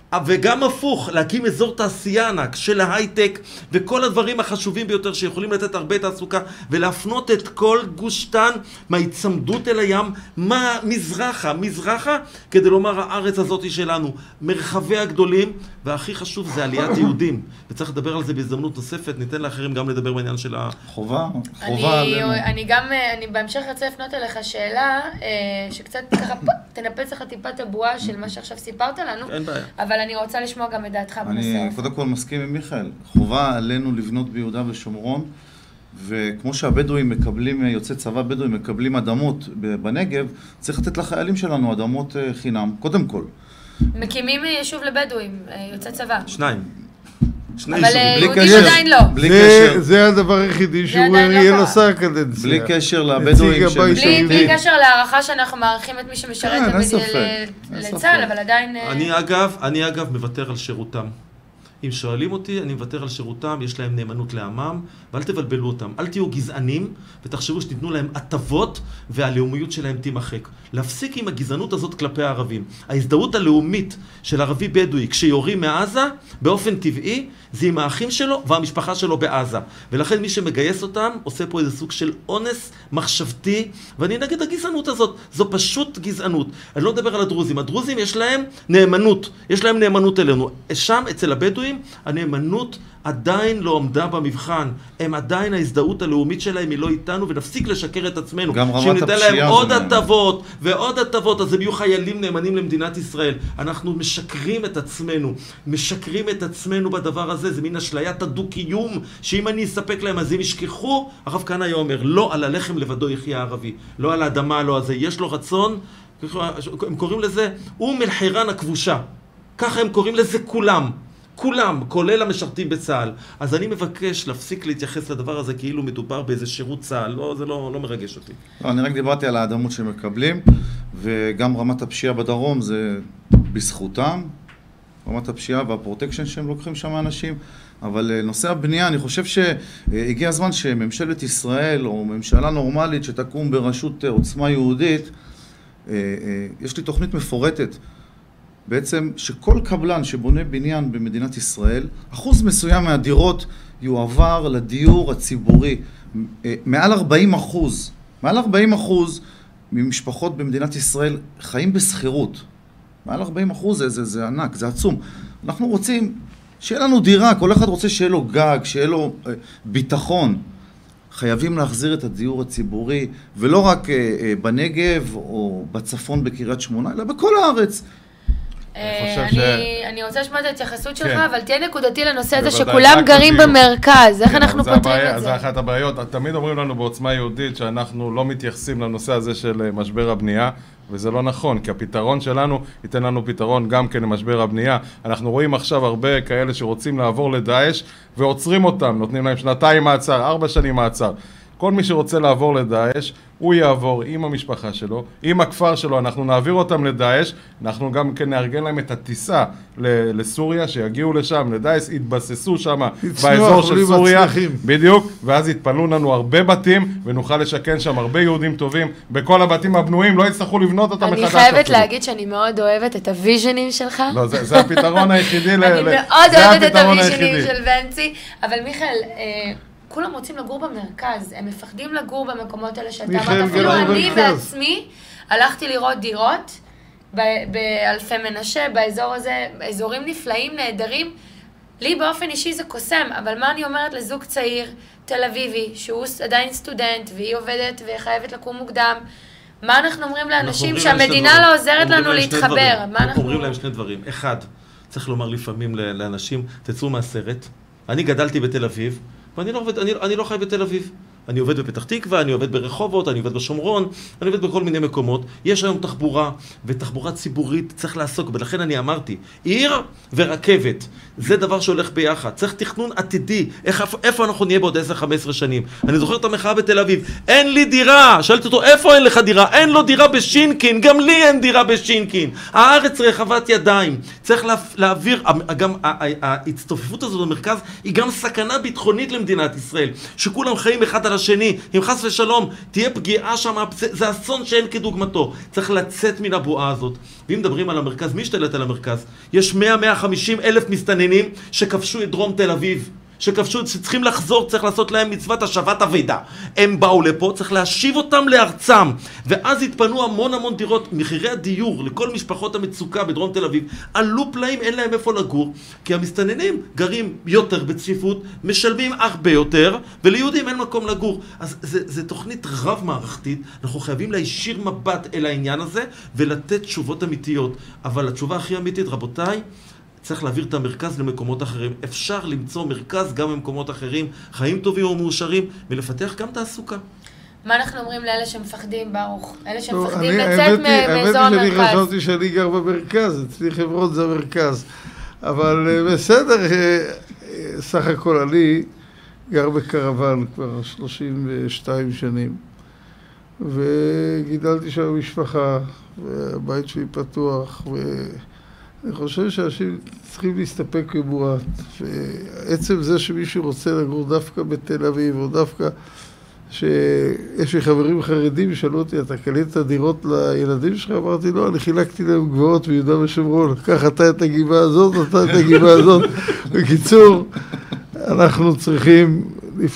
וגם הפוך, להקים אזור תעשייה ענק של ההייטק וכל הדברים החשובים ביותר שיכולים לתת הרבה תעסוקה ולהפנות את כל גוש דן מההיצמדות אל הים, מה מזרחה, מזרחה, כדי לומר הארץ הזאת היא שלנו, מרחבי הגדולים, והכי חשוב זה עליית יהודים, וצריך לדבר על זה בהזדמנות נוספת, ניתן לאחרים גם לדבר בעניין של ה... חובה, חובה עלינו. אני גם, אני בהמשך רוצה לפנות אליך שאלה, שקצת ככה תנפץ לך טיפה את הבועה של מה שעכשיו סיפרת לנו, אין בעיה. אבל אני רוצה לשמוע גם את דעתך בנושא. אני קודם כל מסכים עם מיכאל, חובה עלינו לבנות ביהודה ושומרון, וכמו שהבדואים מקבלים, יוצאי צבא בדואים מקבלים אדמות בנגב, צריך לתת לחיילים שלנו אדמות חינם, קודם כל. מקימים יישוב לבדואים, יוצאי צבא. שניים. שני אבל יישובים. יהודים עדיין לא. בלי זה- קשר, זה הדבר היחידי שהוא עדיין לא אריאל קרה. עשה הקדנציה. בלי קשר נציג לבדואים הבית של... בלי, בלי היהודי. קשר להערכה שאנחנו מעריכים את מי שמשרת כן, אין תמיד ספק, ל- אין לצה"ל, ספק. אבל עדיין... אה, אני אגב, אני אגב מוותר על שירותם. אם שואלים אותי, אני מוותר על שירותם, יש להם נאמנות לעמם, ואל תבלבלו אותם. אל תהיו גזענים, ותחשבו שתיתנו להם הטבות, והלאומיות שלהם תימחק. להפסיק עם הגזענות הזאת כלפי הערבים. ההזדהות הלאומית של ערבי בדואי, כשיורים מעזה, באופן טבעי, זה עם האחים שלו והמשפחה שלו בעזה. ולכן מי שמגייס אותם, עושה פה איזה סוג של אונס מחשבתי, ואני נגד הגזענות הזאת. זו פשוט גזענות. אני לא מדבר על הדרוזים. הדרוזים יש להם נאמנות. יש להם נאמנות אלינו. שם, אצל הבדואים, הנאמנות עדיין לא עמדה במבחן. הם עדיין, ההזדהות הלאומית שלהם היא לא איתנו, ונפסיק לשקר את עצמנו. גם רמת שאם ניתן הפשיעה להם זה עוד נאמנות. הטבות ועוד הטבות, אז הם יהיו חיילים נאמנים למדינת ישראל. אנחנו משקרים את עצמנו. משקרים את עצמנו בדבר הזה. זה מין אשליית הדו-קיום, שאם אני אספק להם, אז הם ישכחו. הרב כהנא היה אומר, לא על הלחם לבדו יחיה הערבי. לא על האדמה, לא על זה. יש לו רצון, הם קוראים לזה, אום אל-חיראן הכבושה. ככה הם קוראים לזה כולם. כולם, כולל המשרתים בצה"ל. אז אני מבקש להפסיק להתייחס לדבר הזה כאילו מדובר באיזה שירות צה"ל. לא, זה לא, לא מרגש אותי. לא, אני רק דיברתי על האדמות שהם מקבלים, וגם רמת הפשיעה בדרום זה בזכותם, רמת הפשיעה והפרוטקשן שהם לוקחים שם אנשים. אבל נושא הבנייה, אני חושב שהגיע הזמן שממשלת ישראל או ממשלה נורמלית שתקום בראשות עוצמה יהודית, יש לי תוכנית מפורטת, בעצם שכל קבלן שבונה בניין במדינת ישראל, אחוז מסוים מהדירות יועבר לדיור הציבורי. מעל ארבעים אחוז, מעל ארבעים אחוז ממשפחות במדינת ישראל חיים בסחירות. מעל ארבעים אחוז זה, זה, זה ענק, זה עצום. אנחנו רוצים שיהיה לנו דירה, כל אחד רוצה שיהיה לו גג, שיהיה לו אה, ביטחון. חייבים להחזיר את הדיור הציבורי, ולא רק אה, אה, בנגב או בצפון בקריית שמונה, אלא בכל הארץ. אה, חושב ש- אני אני רוצה לשמוע את ההתייחסות שלך, כן. אבל תהיה נקודתי לנושא הזה בוודאי, שכולם רק גרים בדיוק. במרכז, איך כן, אנחנו אבל זה פותרים הבעיה, את זה? זה אחת הבעיות. תמיד אומרים לנו בעוצמה יהודית שאנחנו לא מתייחסים לנושא הזה של משבר הבנייה, וזה לא נכון, כי הפתרון שלנו ייתן לנו פתרון גם כן למשבר הבנייה. אנחנו רואים עכשיו הרבה כאלה שרוצים לעבור לדאעש ועוצרים אותם, נותנים להם שנתיים מעצר, ארבע שנים מעצר. כל מי שרוצה לעבור לדאעש, הוא יעבור עם המשפחה שלו, עם הכפר שלו, אנחנו נעביר אותם לדאעש, אנחנו גם כן נארגן להם את הטיסה ל- לסוריה, שיגיעו לשם, לדאעש, יתבססו שם באזור של בלי סוריה, מצליחים. בדיוק, ואז יתפנו לנו הרבה בתים, ונוכל לשכן שם הרבה יהודים טובים, בכל הבתים הבנויים, לא יצטרכו לבנות אותם מחדש. אני חייבת אפילו. להגיד שאני מאוד אוהבת את הוויז'נים שלך. לא, זה, זה הפתרון היחידי. ל- אני ל- מאוד זה אוהבת את הפתרון הוויז'נים היחידי. של בנצי, אבל מיכאל, אה, כולם רוצים לגור במרכז, הם מפחדים לגור במקומות האלה שאתה מיכאל אמרת, אפילו גר אני במרכז. בעצמי הלכתי לראות דירות ב- באלפי מנשה, באזור הזה, אזורים נפלאים, נהדרים. לי באופן אישי זה קוסם, אבל מה אני אומרת לזוג צעיר, תל אביבי, שהוא עדיין סטודנט, והיא עובדת וחייבת לקום מוקדם, מה אנחנו אומרים אנחנו לאנשים אומרים להם שני שהמדינה דברים. לא עוזרת אומרים לנו להם שני להתחבר? דברים. מה אנחנו... אומרים להם שני דברים. אחד, צריך לומר לפעמים ל- לאנשים, תצאו מהסרט. אני גדלתי בתל אביב, ואני לא, עובד- אני, אני לא חי בתל אביב. אני עובד בפתח תקווה, אני עובד ברחובות, אני עובד בשומרון, אני עובד בכל מיני מקומות. יש היום תחבורה, ותחבורה ציבורית צריך לעסוק, ולכן אני אמרתי, עיר ורכבת, זה דבר שהולך ביחד. צריך תכנון עתידי, איך, איפה אנחנו נהיה בעוד עשר חמש עשרה שנים. אני זוכר את המחאה בתל אביב, אין לי דירה, שאלתי אותו, איפה אין לך דירה? אין לו דירה בשינקין, גם לי אין דירה בשינקין. הארץ רחבת ידיים, צריך לה, להעביר, גם ההצטופפות הזאת במרכז, היא גם סכנה ביטחונית למדינת ישראל, שכולם חיים אחד על השני, אם חס ושלום תהיה פגיעה שם, זה, זה אסון שאין כדוגמתו. צריך לצאת מן הבועה הזאת. ואם מדברים על המרכז, מי השתלט על המרכז? יש מאה עד מאה וחמישים אלף מסתננים שכבשו את דרום תל אביב, שכבשו, שצריכים לחזור, צריך לעשות להם מצוות השבת אבידה. הם באו לפה, צריך להשיב אותם לארצם, ואז התפנו המון המון דירות. מחירי הדיור לכל משפחות המצוקה בדרום תל אביב עלו פלאים, אין להם איפה לגור, כי המסתננים גרים יותר בצפיפות, משלמים הרבה יותר, וליהודים אין מקום לגור. אז זה, זה תוכנית רב מערכתית, אנחנו חייבים להישיר מבט אל העניין הזה, ולתת תשובות אמיתיות. אבל התשובה הכי אמיתית, רבותיי, צריך להעביר את המרכז למקומות אחרים. אפשר למצוא מרכז גם במקומות אחרים, חיים טובים ומאושרים, ולפתח גם תעסוקה. מה אנחנו אומרים לאלה שמפחדים, ברוך? אלה לא, שמפחדים אני- לצאת האמת מ- היא- מאזור האמת היא שאני המרכז. חשבתי שאני גר במרכז, אצלי חברון זה המרכז. אבל אה, בסדר, אה, אה, סך הכל אני גר בקרוון כבר שלושים ושתיים שנים. וגידלתי שם משפחה, והבית שלי פתוח, ואני חושב שאנשים צריכים להסתפק במועט. ועצם זה שמישהו רוצה לגור דווקא בתל אביב, או דווקא שיש לי חברים חרדים שאלו אותי, אתה קלט את הדירות לילדים שלך? אמרתי, לא, אני חילקתי להם גבעות ביהודה ושומרון. קח אתה את הגבעה הזאת, אתה את הגבעה הזאת. בקיצור, אנחנו צריכים,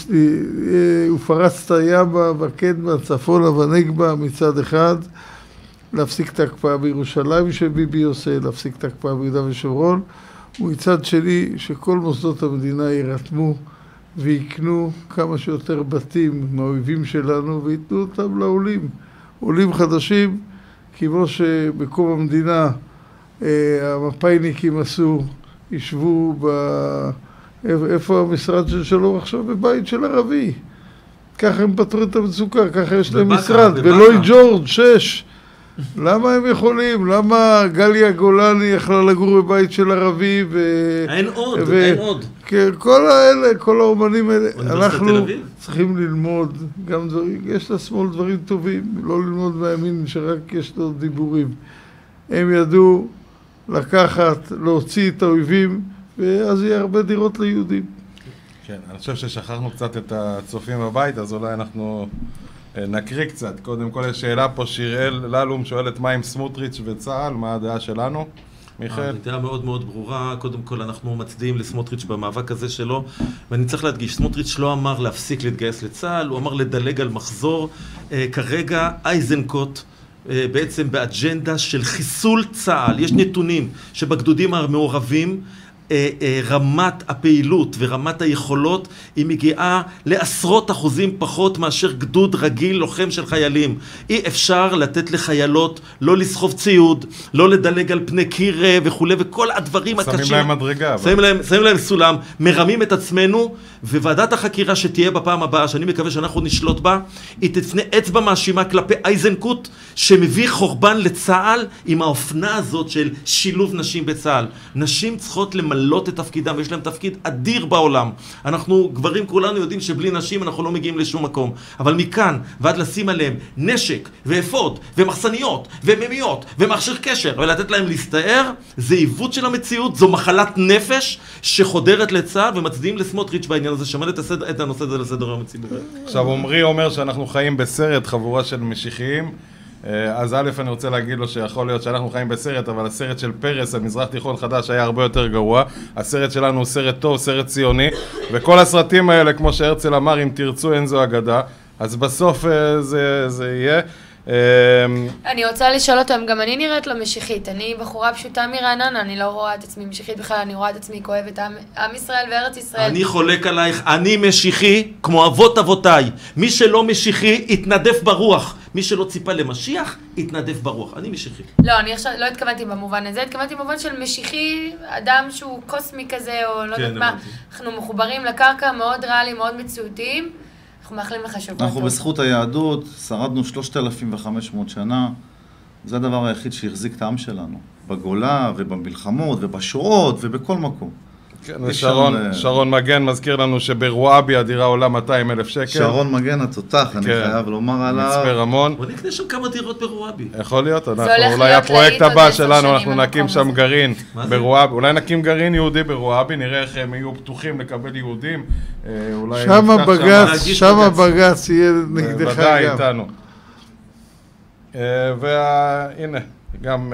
ופרצת ימה בקדמה, צפונה ונגבה מצד אחד, להפסיק את ההקפאה בירושלים שביבי עושה, להפסיק את ההקפאה ביהודה ושומרון, ומצד שני שכל מוסדות המדינה יירתמו ויקנו כמה שיותר בתים מהאויבים שלנו ויתנו אותם לעולים. עולים חדשים, כמו שבקום המדינה המפאיניקים עשו, ישבו ב... איפה המשרד של שלום עכשיו? בבית של ערבי. ככה הם פתרו את המצוקה, ככה יש להם משרד. ולוי ג'ורג' שש. למה הם יכולים? למה גליה גולני יכלה לגור בבית של ערבי? ו... אין עוד, ו... אין עוד. כל האלה, כל האומנים האלה, אוניברסיטת תל אנחנו אביב. צריכים ללמוד גם דברים, יש לשמאל דברים טובים, לא ללמוד מהימין שרק יש לו דיבורים. הם ידעו לקחת, להוציא את האויבים, ואז יהיה הרבה דירות ליהודים. כן, אני חושב ששכחנו קצת את הצופים בבית, אז אולי אנחנו נקריא קצת. קודם כל יש שאלה פה, שיראל ללום שואלת מה עם סמוטריץ' וצה"ל, מה הדעה שלנו? מיכאל? מאוד מאוד ברורה. קודם כל אנחנו מצדיעים לסמוטריץ' במאבק הזה שלו, ואני צריך להדגיש, סמוטריץ' לא אמר להפסיק להתגייס לצה"ל, הוא אמר לדלג על מחזור. כרגע אייזנקוט בעצם באג'נדה של חיסול צה"ל. יש נתונים שבגדודים המעורבים רמת הפעילות ורמת היכולות היא מגיעה לעשרות אחוזים פחות מאשר גדוד רגיל לוחם של חיילים. אי אפשר לתת לחיילות לא לסחוב ציוד, לא לדלג על פני קיר וכו', וכל הדברים הקשים. שמים להם מדרגה. שמים להם, שמים להם סולם, מרמים את עצמנו, וועדת החקירה שתהיה בפעם הבאה, שאני מקווה שאנחנו נשלוט בה, היא תפנה אצבע מאשימה כלפי אייזנקוט, שמביא חורבן לצה"ל עם האופנה הזאת של שילוב נשים בצה"ל. נשים צריכות למלא למלות את תפקידם, יש להם תפקיד אדיר בעולם. אנחנו גברים כולנו יודעים שבלי נשים אנחנו לא מגיעים לשום מקום. אבל מכאן ועד לשים עליהם נשק ואפוד ומחסניות וממיות ומכשיר קשר ולתת להם להסתער, זה עיוות של המציאות, זו מחלת נפש שחודרת לצה"ל, ומצדיעים לסמוטריץ' בעניין הזה, שמעל את, הסד... את הנושא הזה לסדר היום הציבורי. עכשיו עומרי אומר שאנחנו חיים בסרט, חבורה של משיחיים. אז א', אני רוצה להגיד לו שיכול להיות שאנחנו חיים בסרט, אבל הסרט של פרס, המזרח תיכון חדש, היה הרבה יותר גרוע. הסרט שלנו הוא סרט טוב, סרט ציוני, וכל הסרטים האלה, כמו שהרצל אמר, אם תרצו אין זו אגדה, אז בסוף זה, זה יהיה. אני רוצה לשאול אותם, גם אני נראית לו משיחית, אני בחורה פשוטה מרעננה, אני לא רואה את עצמי משיחית בכלל, אני רואה את עצמי כואבת עם, עם ישראל וארץ ישראל. אני חולק עלייך, אני משיחי כמו אבות אבותיי. מי שלא משיחי יתנדף ברוח, מי שלא ציפה למשיח יתנדף ברוח. אני משיחי. לא, אני עכשיו לא התכוונתי במובן הזה, התכוונתי במובן של משיחי, אדם שהוא קוסמי כזה, או לא יודעת מה. אנחנו מחוברים לקרקע, מאוד ריאלי, מאוד מציאותיים. אנחנו מאחלים לך שבוע טוב. אנחנו בזכות היהדות שרדנו שלושת אלפים וחמש מאות שנה, זה הדבר היחיד שהחזיק את העם שלנו, בגולה ובמלחמות ובשואות ובכל מקום. כן, שרון, שרון מגן מזכיר לנו שברואבי הדירה עולה מאתיים אלף שקל. שרון מגן התותח, אני חייב לומר עליו. מצפה רמון. בוא נקנה שם כמה דירות ברואבי. יכול להיות, אנחנו אולי הפרויקט הבא שלנו, אנחנו נקים שם גרעין ברואבי. אולי נקים גרעין יהודי ברואבי, נראה איך הם יהיו פתוחים לקבל יהודים. שם הבג"ץ, שם הבג"ץ יהיה נגדך גם. ודאי איתנו. והנה, גם...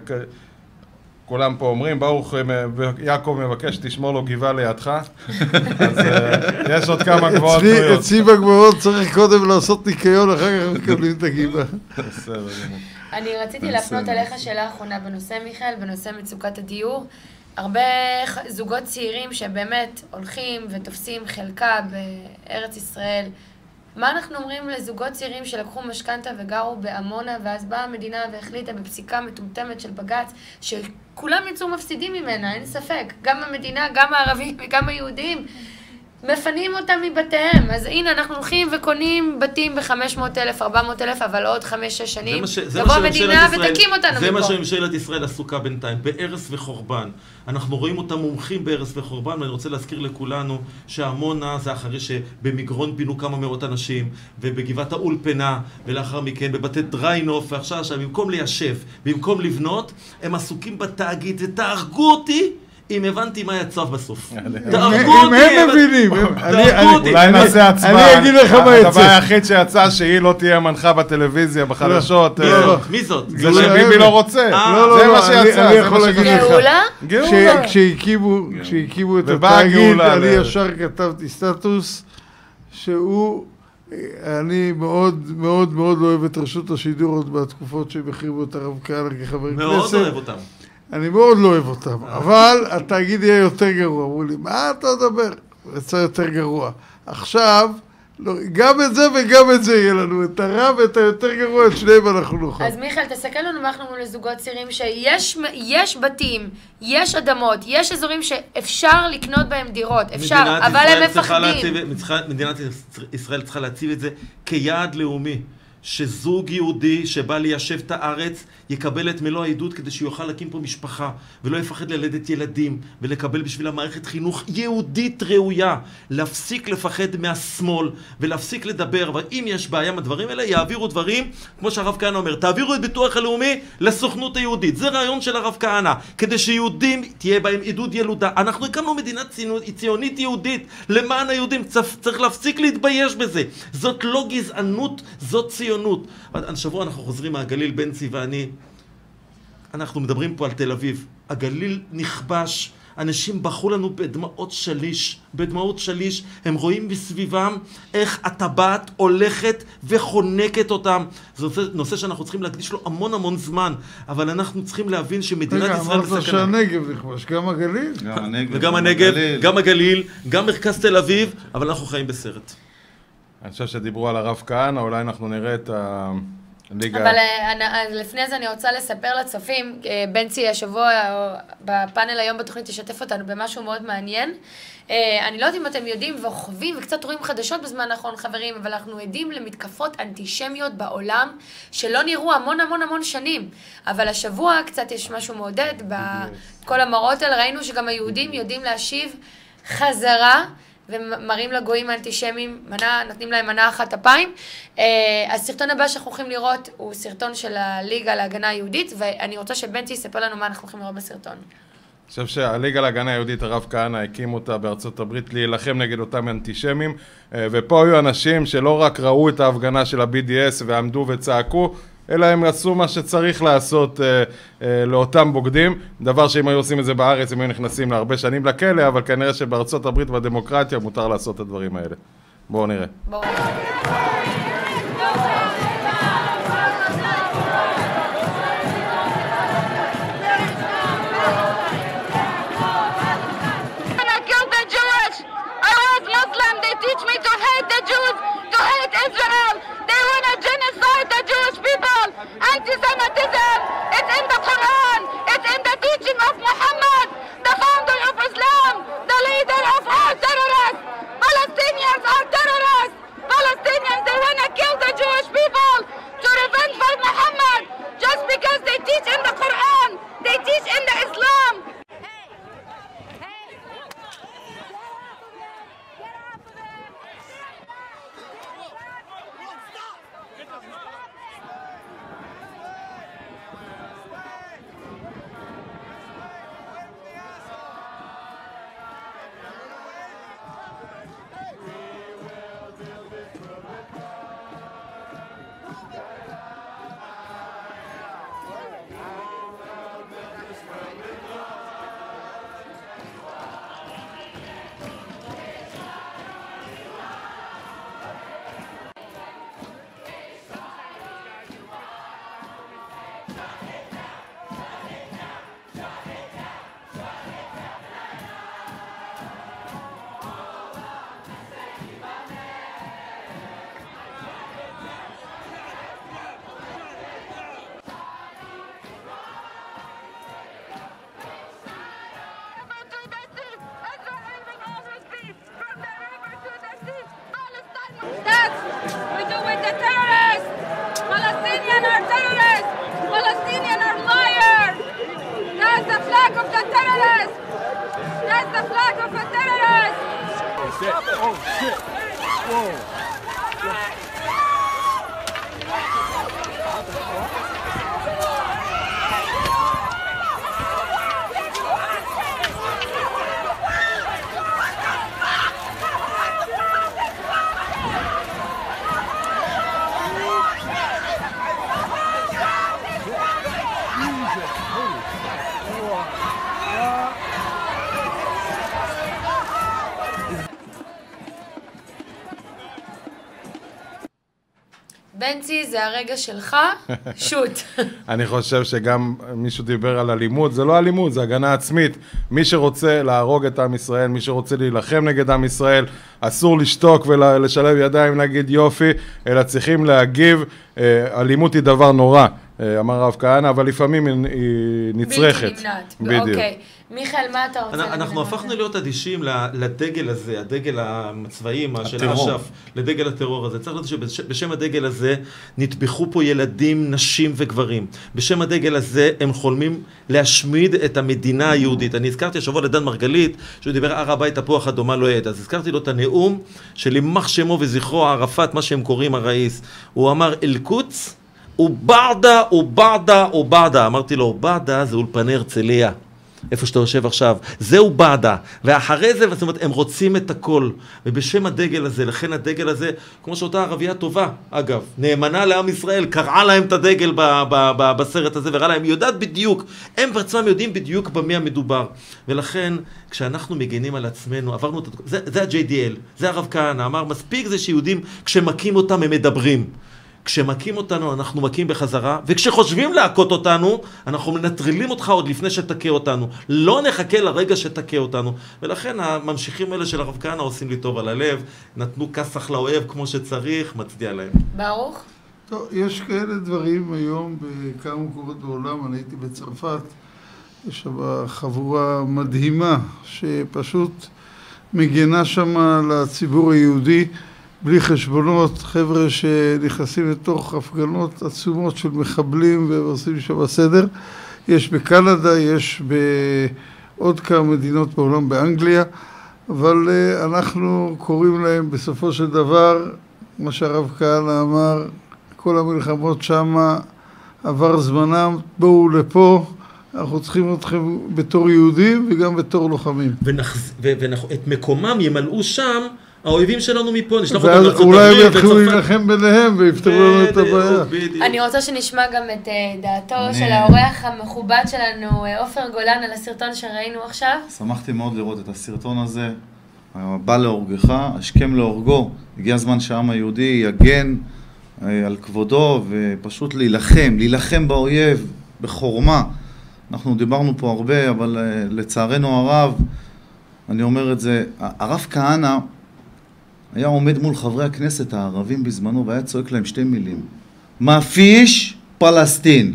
כולם פה אומרים, ברוך יעקב מבקש תשמור לו גבעה לידך, אז יש עוד כמה גבעות פנויות. אצלי בגבעות צריך קודם לעשות ניקיון, אחר כך מקבלים את הגבעה. בסדר. אני רציתי להפנות עליך שאלה אחרונה בנושא, מיכאל, בנושא מצוקת הדיור. הרבה זוגות צעירים שבאמת הולכים ותופסים חלקה בארץ ישראל, מה אנחנו אומרים לזוגות צעירים שלקחו משכנתה וגרו בעמונה, ואז באה המדינה והחליטה בפסיקה מטומטמת של בג"ץ, שכולם יצאו מפסידים ממנה, אין ספק. גם המדינה, גם הערבים וגם היהודים, מפנים אותם מבתיהם. אז הנה, אנחנו הולכים וקונים בתים ב-חמש מאות אלף, ארבע מאות אלף, אבל עוד חמש שש שנים, תבוא המדינה ותקים אותנו מפה. זה מה שממשלת ישראל עסוקה בינתיים, בהרס וחורבן. אנחנו רואים אותם מומחים בהרס וחורבן, ואני רוצה להזכיר לכולנו שעמונה זה אחרי שבמגרון פינו כמה מאות אנשים, ובגבעת האולפנה, ולאחר מכן בבתי דריינוף, ועכשיו שבמקום ליישב, במקום לבנות, הם עסוקים בתאגיד, ותהרגו אותי, אם הבנתי מה יצא בסוף. תהרגו אותי! הם מבינים. תהרגו אותי! אולי נעשה הצבעה. אני אגיד לך מה יצא. הדבר היחיד שיצא שהיא לא תהיה מנחה בטלוויזיה, בחדשות. מי זאת? זה שביבי לא רוצה. זה מה שיצא. אני יכול להגיד לך. גאולה? גאולה. כשהקימו את התאגיד, אני ישר כתבתי סטטוס שהוא... אני מאוד מאוד מאוד לא אוהב את רשות השידור עוד בתקופות שהם החריבו את הרב כהנא כחבר כנסת. מאוד אוהב אותם. אני מאוד לא אוהב אותם, אבל התאגיד יהיה יותר גרוע. אמרו לי, מה אתה מדבר? יצא יותר גרוע. עכשיו, גם את זה וגם את זה יהיה לנו, את הרע ואת היותר גרוע, את שניהם אנחנו נוכל. אז מיכאל, תסתכל לנו מה אנחנו אומרים לזוגות צעירים, שיש בתים, יש אדמות, יש אזורים שאפשר לקנות בהם דירות, אפשר, אבל הם מפחדים. מדינת ישראל צריכה להציב את זה כיעד לאומי. שזוג יהודי שבא ליישב את הארץ יקבל את מלוא העידוד כדי שיוכל להקים פה משפחה ולא יפחד ללדת ילדים ולקבל בשביל המערכת חינוך יהודית ראויה, להפסיק לפחד מהשמאל ולהפסיק לדבר, ואם יש בעיה מהדברים האלה יעבירו דברים כמו שהרב כהנא אומר, תעבירו את ביטוח הלאומי לסוכנות היהודית. זה רעיון של הרב כהנא, כדי שיהודים תהיה בהם עידוד ילודה. אנחנו הקמנו מדינה ציונית יהודית למען היהודים, צריך להפסיק להתבייש בזה. זאת לא גזענות, זאת ציונות. השבוע אנחנו חוזרים מהגליל, בנצי ואני, אנחנו מדברים פה על תל אביב. הגליל נכבש, אנשים בחו לנו בדמעות שליש, בדמעות שליש, הם רואים בסביבם איך הטבעת הולכת וחונקת אותם. זה נושא, נושא שאנחנו צריכים להקדיש לו המון המון זמן, אבל אנחנו צריכים להבין שמדינת רגע, ישראל... רגע, אמרת שהנגב נכבש, גם הגליל? גם הנגב, וגם הנגב, גם הגליל, גם מרכז תל אביב, אבל אנחנו חיים בסרט. אני חושב שדיברו על הרב כהנא, אולי אנחנו נראה את הליגה... אבל לפני זה אני רוצה לספר לצופים, בנצי השבוע בפאנל היום בתוכנית תשתף אותנו במשהו מאוד מעניין. אני לא יודעת אם אתם יודעים ועוקבים וקצת רואים חדשות בזמן האחרון חברים, אבל אנחנו עדים למתקפות אנטישמיות בעולם שלא נראו המון המון המון שנים. אבל השבוע קצת יש משהו מעודד, בכל המראות האלה ראינו שגם היהודים יודעים להשיב חזרה, ומראים לגויים האנטישמיים, מנה, נותנים להם מנה אחת אפיים. הסרטון הבא שאנחנו הולכים לראות הוא סרטון של הליגה להגנה היהודית, ואני רוצה שבנצי יספר לנו מה אנחנו הולכים לראות בסרטון. אני חושב שהליגה להגנה היהודית, הרב כהנא הקים אותה בארצות הברית להילחם נגד אותם אנטישמים, ופה היו אנשים שלא רק ראו את ההפגנה של ה-בי די אס ועמדו וצעקו, אלא הם עשו מה שצריך לעשות אה, אה, לאותם בוגדים, דבר שאם היו עושים את זה בארץ הם היו נכנסים להרבה שנים לכלא, אבל כנראה שבארצות הברית והדמוקרטיה מותר לעשות את הדברים האלה. בואו נראה. בואו נראה. Anti-Semitism, it's in the Quran, it's in the teaching of Muhammad, the founder of Islam, the leader of all terrorists. Palestinians are terrorists. That's we do with the terrorists. Palestinians are terrorists. Palestinians are liars. That's the flag of the terrorists. That's the flag of a terrorist. Oh shit! Whoa! בנצי, זה הרגע שלך, שוט. אני חושב שגם מישהו דיבר על אלימות, זה לא אלימות, זה הגנה עצמית. מי שרוצה להרוג את עם ישראל, מי שרוצה להילחם נגד עם ישראל, אסור לשתוק ולשלב ידיים להגיד יופי, אלא צריכים להגיב. אלימות היא דבר נורא, אמר הרב כהנא, אבל לפעמים היא נצרכת. בלתי נמנעת. בדיוק. אוקיי. מיכאל, מה אתה רוצה? אנחנו הפכנו להיות אדישים לדגל הזה, הדגל הצבאי, של הטרור. אש"ף, לדגל הטרור הזה. צריך לדעת שבשם הדגל הזה נטבחו פה ילדים, נשים וגברים. בשם הדגל הזה הם חולמים להשמיד את המדינה היהודית. אני הזכרתי השבוע לדן מרגלית, שהוא דיבר הר הבית תפוח אדומה לא ידע. אז הזכרתי לו את הנאום של יימח שמו וזכרו ערפאת, מה שהם קוראים הראיס. הוא אמר אל-קודס, ובעדה, ובעדה, ובעדה. אמרתי לו, ובעדה זה אולפני הרצליה. איפה שאתה יושב עכשיו, זהו בעדה, ואחרי זה, זאת אומרת, הם רוצים את הכל, ובשם הדגל הזה, לכן הדגל הזה, כמו שאותה ערבייה טובה, אגב, נאמנה לעם ישראל, קראה להם את הדגל ב- ב- ב- בסרט הזה, וראה להם, היא יודעת בדיוק, הם בעצמם יודעים בדיוק במי המדובר, ולכן, כשאנחנו מגנים על עצמנו, עברנו את... זה, זה ה-ג'יי די אל, זה הרב כהנא, אמר, מספיק זה שיהודים, כשמכים אותם הם מדברים. כשמכים אותנו, אנחנו מכים בחזרה, וכשחושבים להכות אותנו, אנחנו מנטרלים אותך עוד לפני שתכה אותנו. לא נחכה לרגע שתכה אותנו. ולכן הממשיכים האלה של הרב כהנא עושים לי טוב על הלב, נתנו כסח לאוהב כמו שצריך, מצדיע להם. ברוך? טוב, יש כאלה דברים היום בכמה מקומות בעולם. אני הייתי בצרפת, יש שם חבורה מדהימה שפשוט מגנה שם לציבור היהודי, בלי חשבונות, חבר'ה שנכנסים לתוך הפגנות עצומות של מחבלים ועושים שם סדר. יש בקנדה, יש בעוד כמה מדינות בעולם, באנגליה, אבל אנחנו קוראים להם בסופו של דבר, מה שהרב כהנא אמר, כל המלחמות שם עבר זמנם, בואו לפה, אנחנו צריכים אתכם בתור יהודים וגם בתור לוחמים. ונחז... ו... ואת מקומם ימלאו שם, האויבים שלנו מפה, נשלח אותם ואז לארצות אולי הם הברית, יתחילו בצרפת. להילחם ביניהם ויפתרו לנו את הבעיה. בדיוק. אני רוצה שנשמע גם את אה, דעתו אני- של האורח המכובד שלנו, אה, עופר גולן, על הסרטון שראינו עכשיו. שמחתי מאוד לראות את הסרטון הזה, בא להורגך, השכם להורגו. הגיע הזמן שהעם היהודי יגן אה, על כבודו ופשוט להילחם, להילחם באויב, בחורמה. אנחנו דיברנו פה הרבה, אבל אה, לצערנו הרב, אני אומר את זה, הרב כהנא היה עומד מול חברי הכנסת הערבים בזמנו והיה צועק להם שתי מילים: מאפיש פלסטין.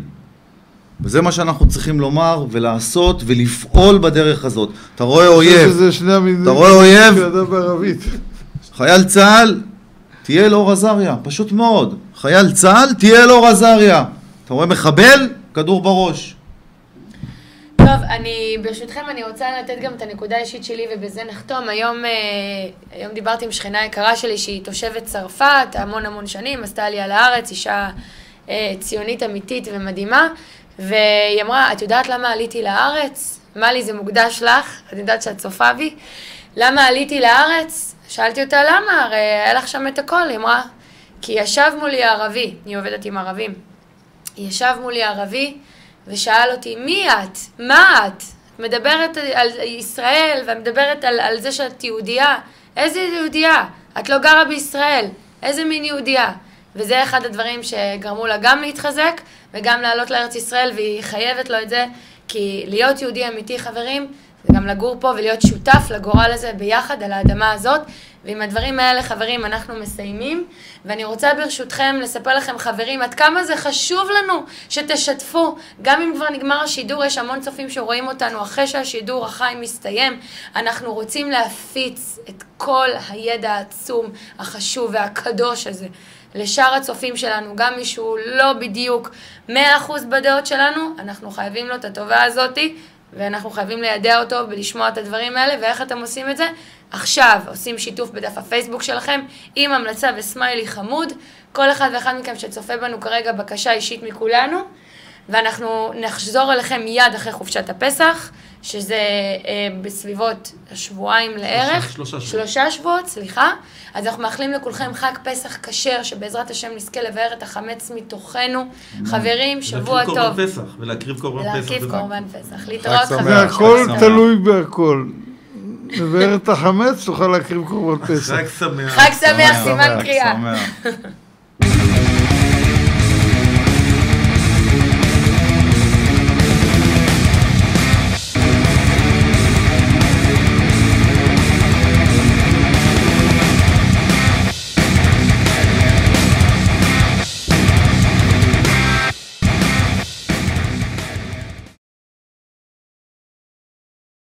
וזה מה שאנחנו צריכים לומר ולעשות ולפעול בדרך הזאת. אתה רואה אויב, זה שני המילים אתה רואה אויב, שידע בערבית. חייל צה"ל, תהיה אלאור עזריה, פשוט מאוד. חייל צה"ל, תהיה אלאור עזריה. אתה רואה מחבל, כדור בראש. טוב, אני, ברשותכם, אני רוצה לתת גם את הנקודה האישית שלי ובזה נחתום. היום, אה, היום דיברתי עם שכנה יקרה שלי שהיא תושבת צרפת, המון המון שנים, עשתה עלייה לארץ, אישה אה, ציונית אמיתית ומדהימה, והיא אמרה, את יודעת למה עליתי לארץ? מלי, זה מוקדש לך, את יודעת שאת צופה בי. למה עליתי לארץ? שאלתי אותה למה, הרי היה לך שם את הכל. היא אמרה, כי ישב מולי ערבי, היא עובדת עם ערבים, ישב מולי ערבי, ושאל אותי, מי את? מה את? את מדברת על ישראל, ואת מדברת על, על זה שאת יהודייה. איזה יהודייה? את לא גרה בישראל. איזה מין יהודייה? וזה אחד הדברים שגרמו לה גם להתחזק, וגם לעלות לארץ ישראל, והיא חייבת לו את זה, כי להיות יהודי אמיתי, חברים, זה גם לגור פה ולהיות שותף לגורל הזה ביחד על האדמה הזאת, ועם הדברים האלה, חברים, אנחנו מסיימים, ואני רוצה ברשותכם לספר לכם, חברים, עד כמה זה חשוב לנו שתשתפו. גם אם כבר נגמר השידור, יש המון צופים שרואים אותנו אחרי שהשידור החי מסתיים. אנחנו רוצים להפיץ את כל הידע העצום, החשוב והקדוש הזה לשאר הצופים שלנו, גם מישהו לא בדיוק מאה אחוז בדעות שלנו, אנחנו חייבים לו את הטובה הזאת, ואנחנו חייבים לידע אותו ולשמוע את הדברים האלה. ואיך אתם עושים את זה? עכשיו עושים שיתוף בדף הפייסבוק שלכם עם המלצה וסמיילי חמוד. כל אחד ואחד מכם שצופה בנו כרגע, בקשה אישית מכולנו, ואנחנו נחזור אליכם מיד אחרי חופשת הפסח, שזה אה, בסביבות השבועיים לערך. שלושה, שלושה שבועות. שלושה שבועות, סליחה. אז אנחנו מאחלים לכולכם חג פסח כשר, שבעזרת השם נזכה לבאר את החמץ מתוכנו. חברים, שבוע טוב. ולהקריב קורבן פסח, ולהקריב קורבן פסח. להקריב קורבן פסח. להתראות שמח. חברים. הכל תלוי בהכל. לבאר את החמץ, תוכל להקריב קורבן פסח. חג שמח. חג שמח, סימן קריאה. שמח.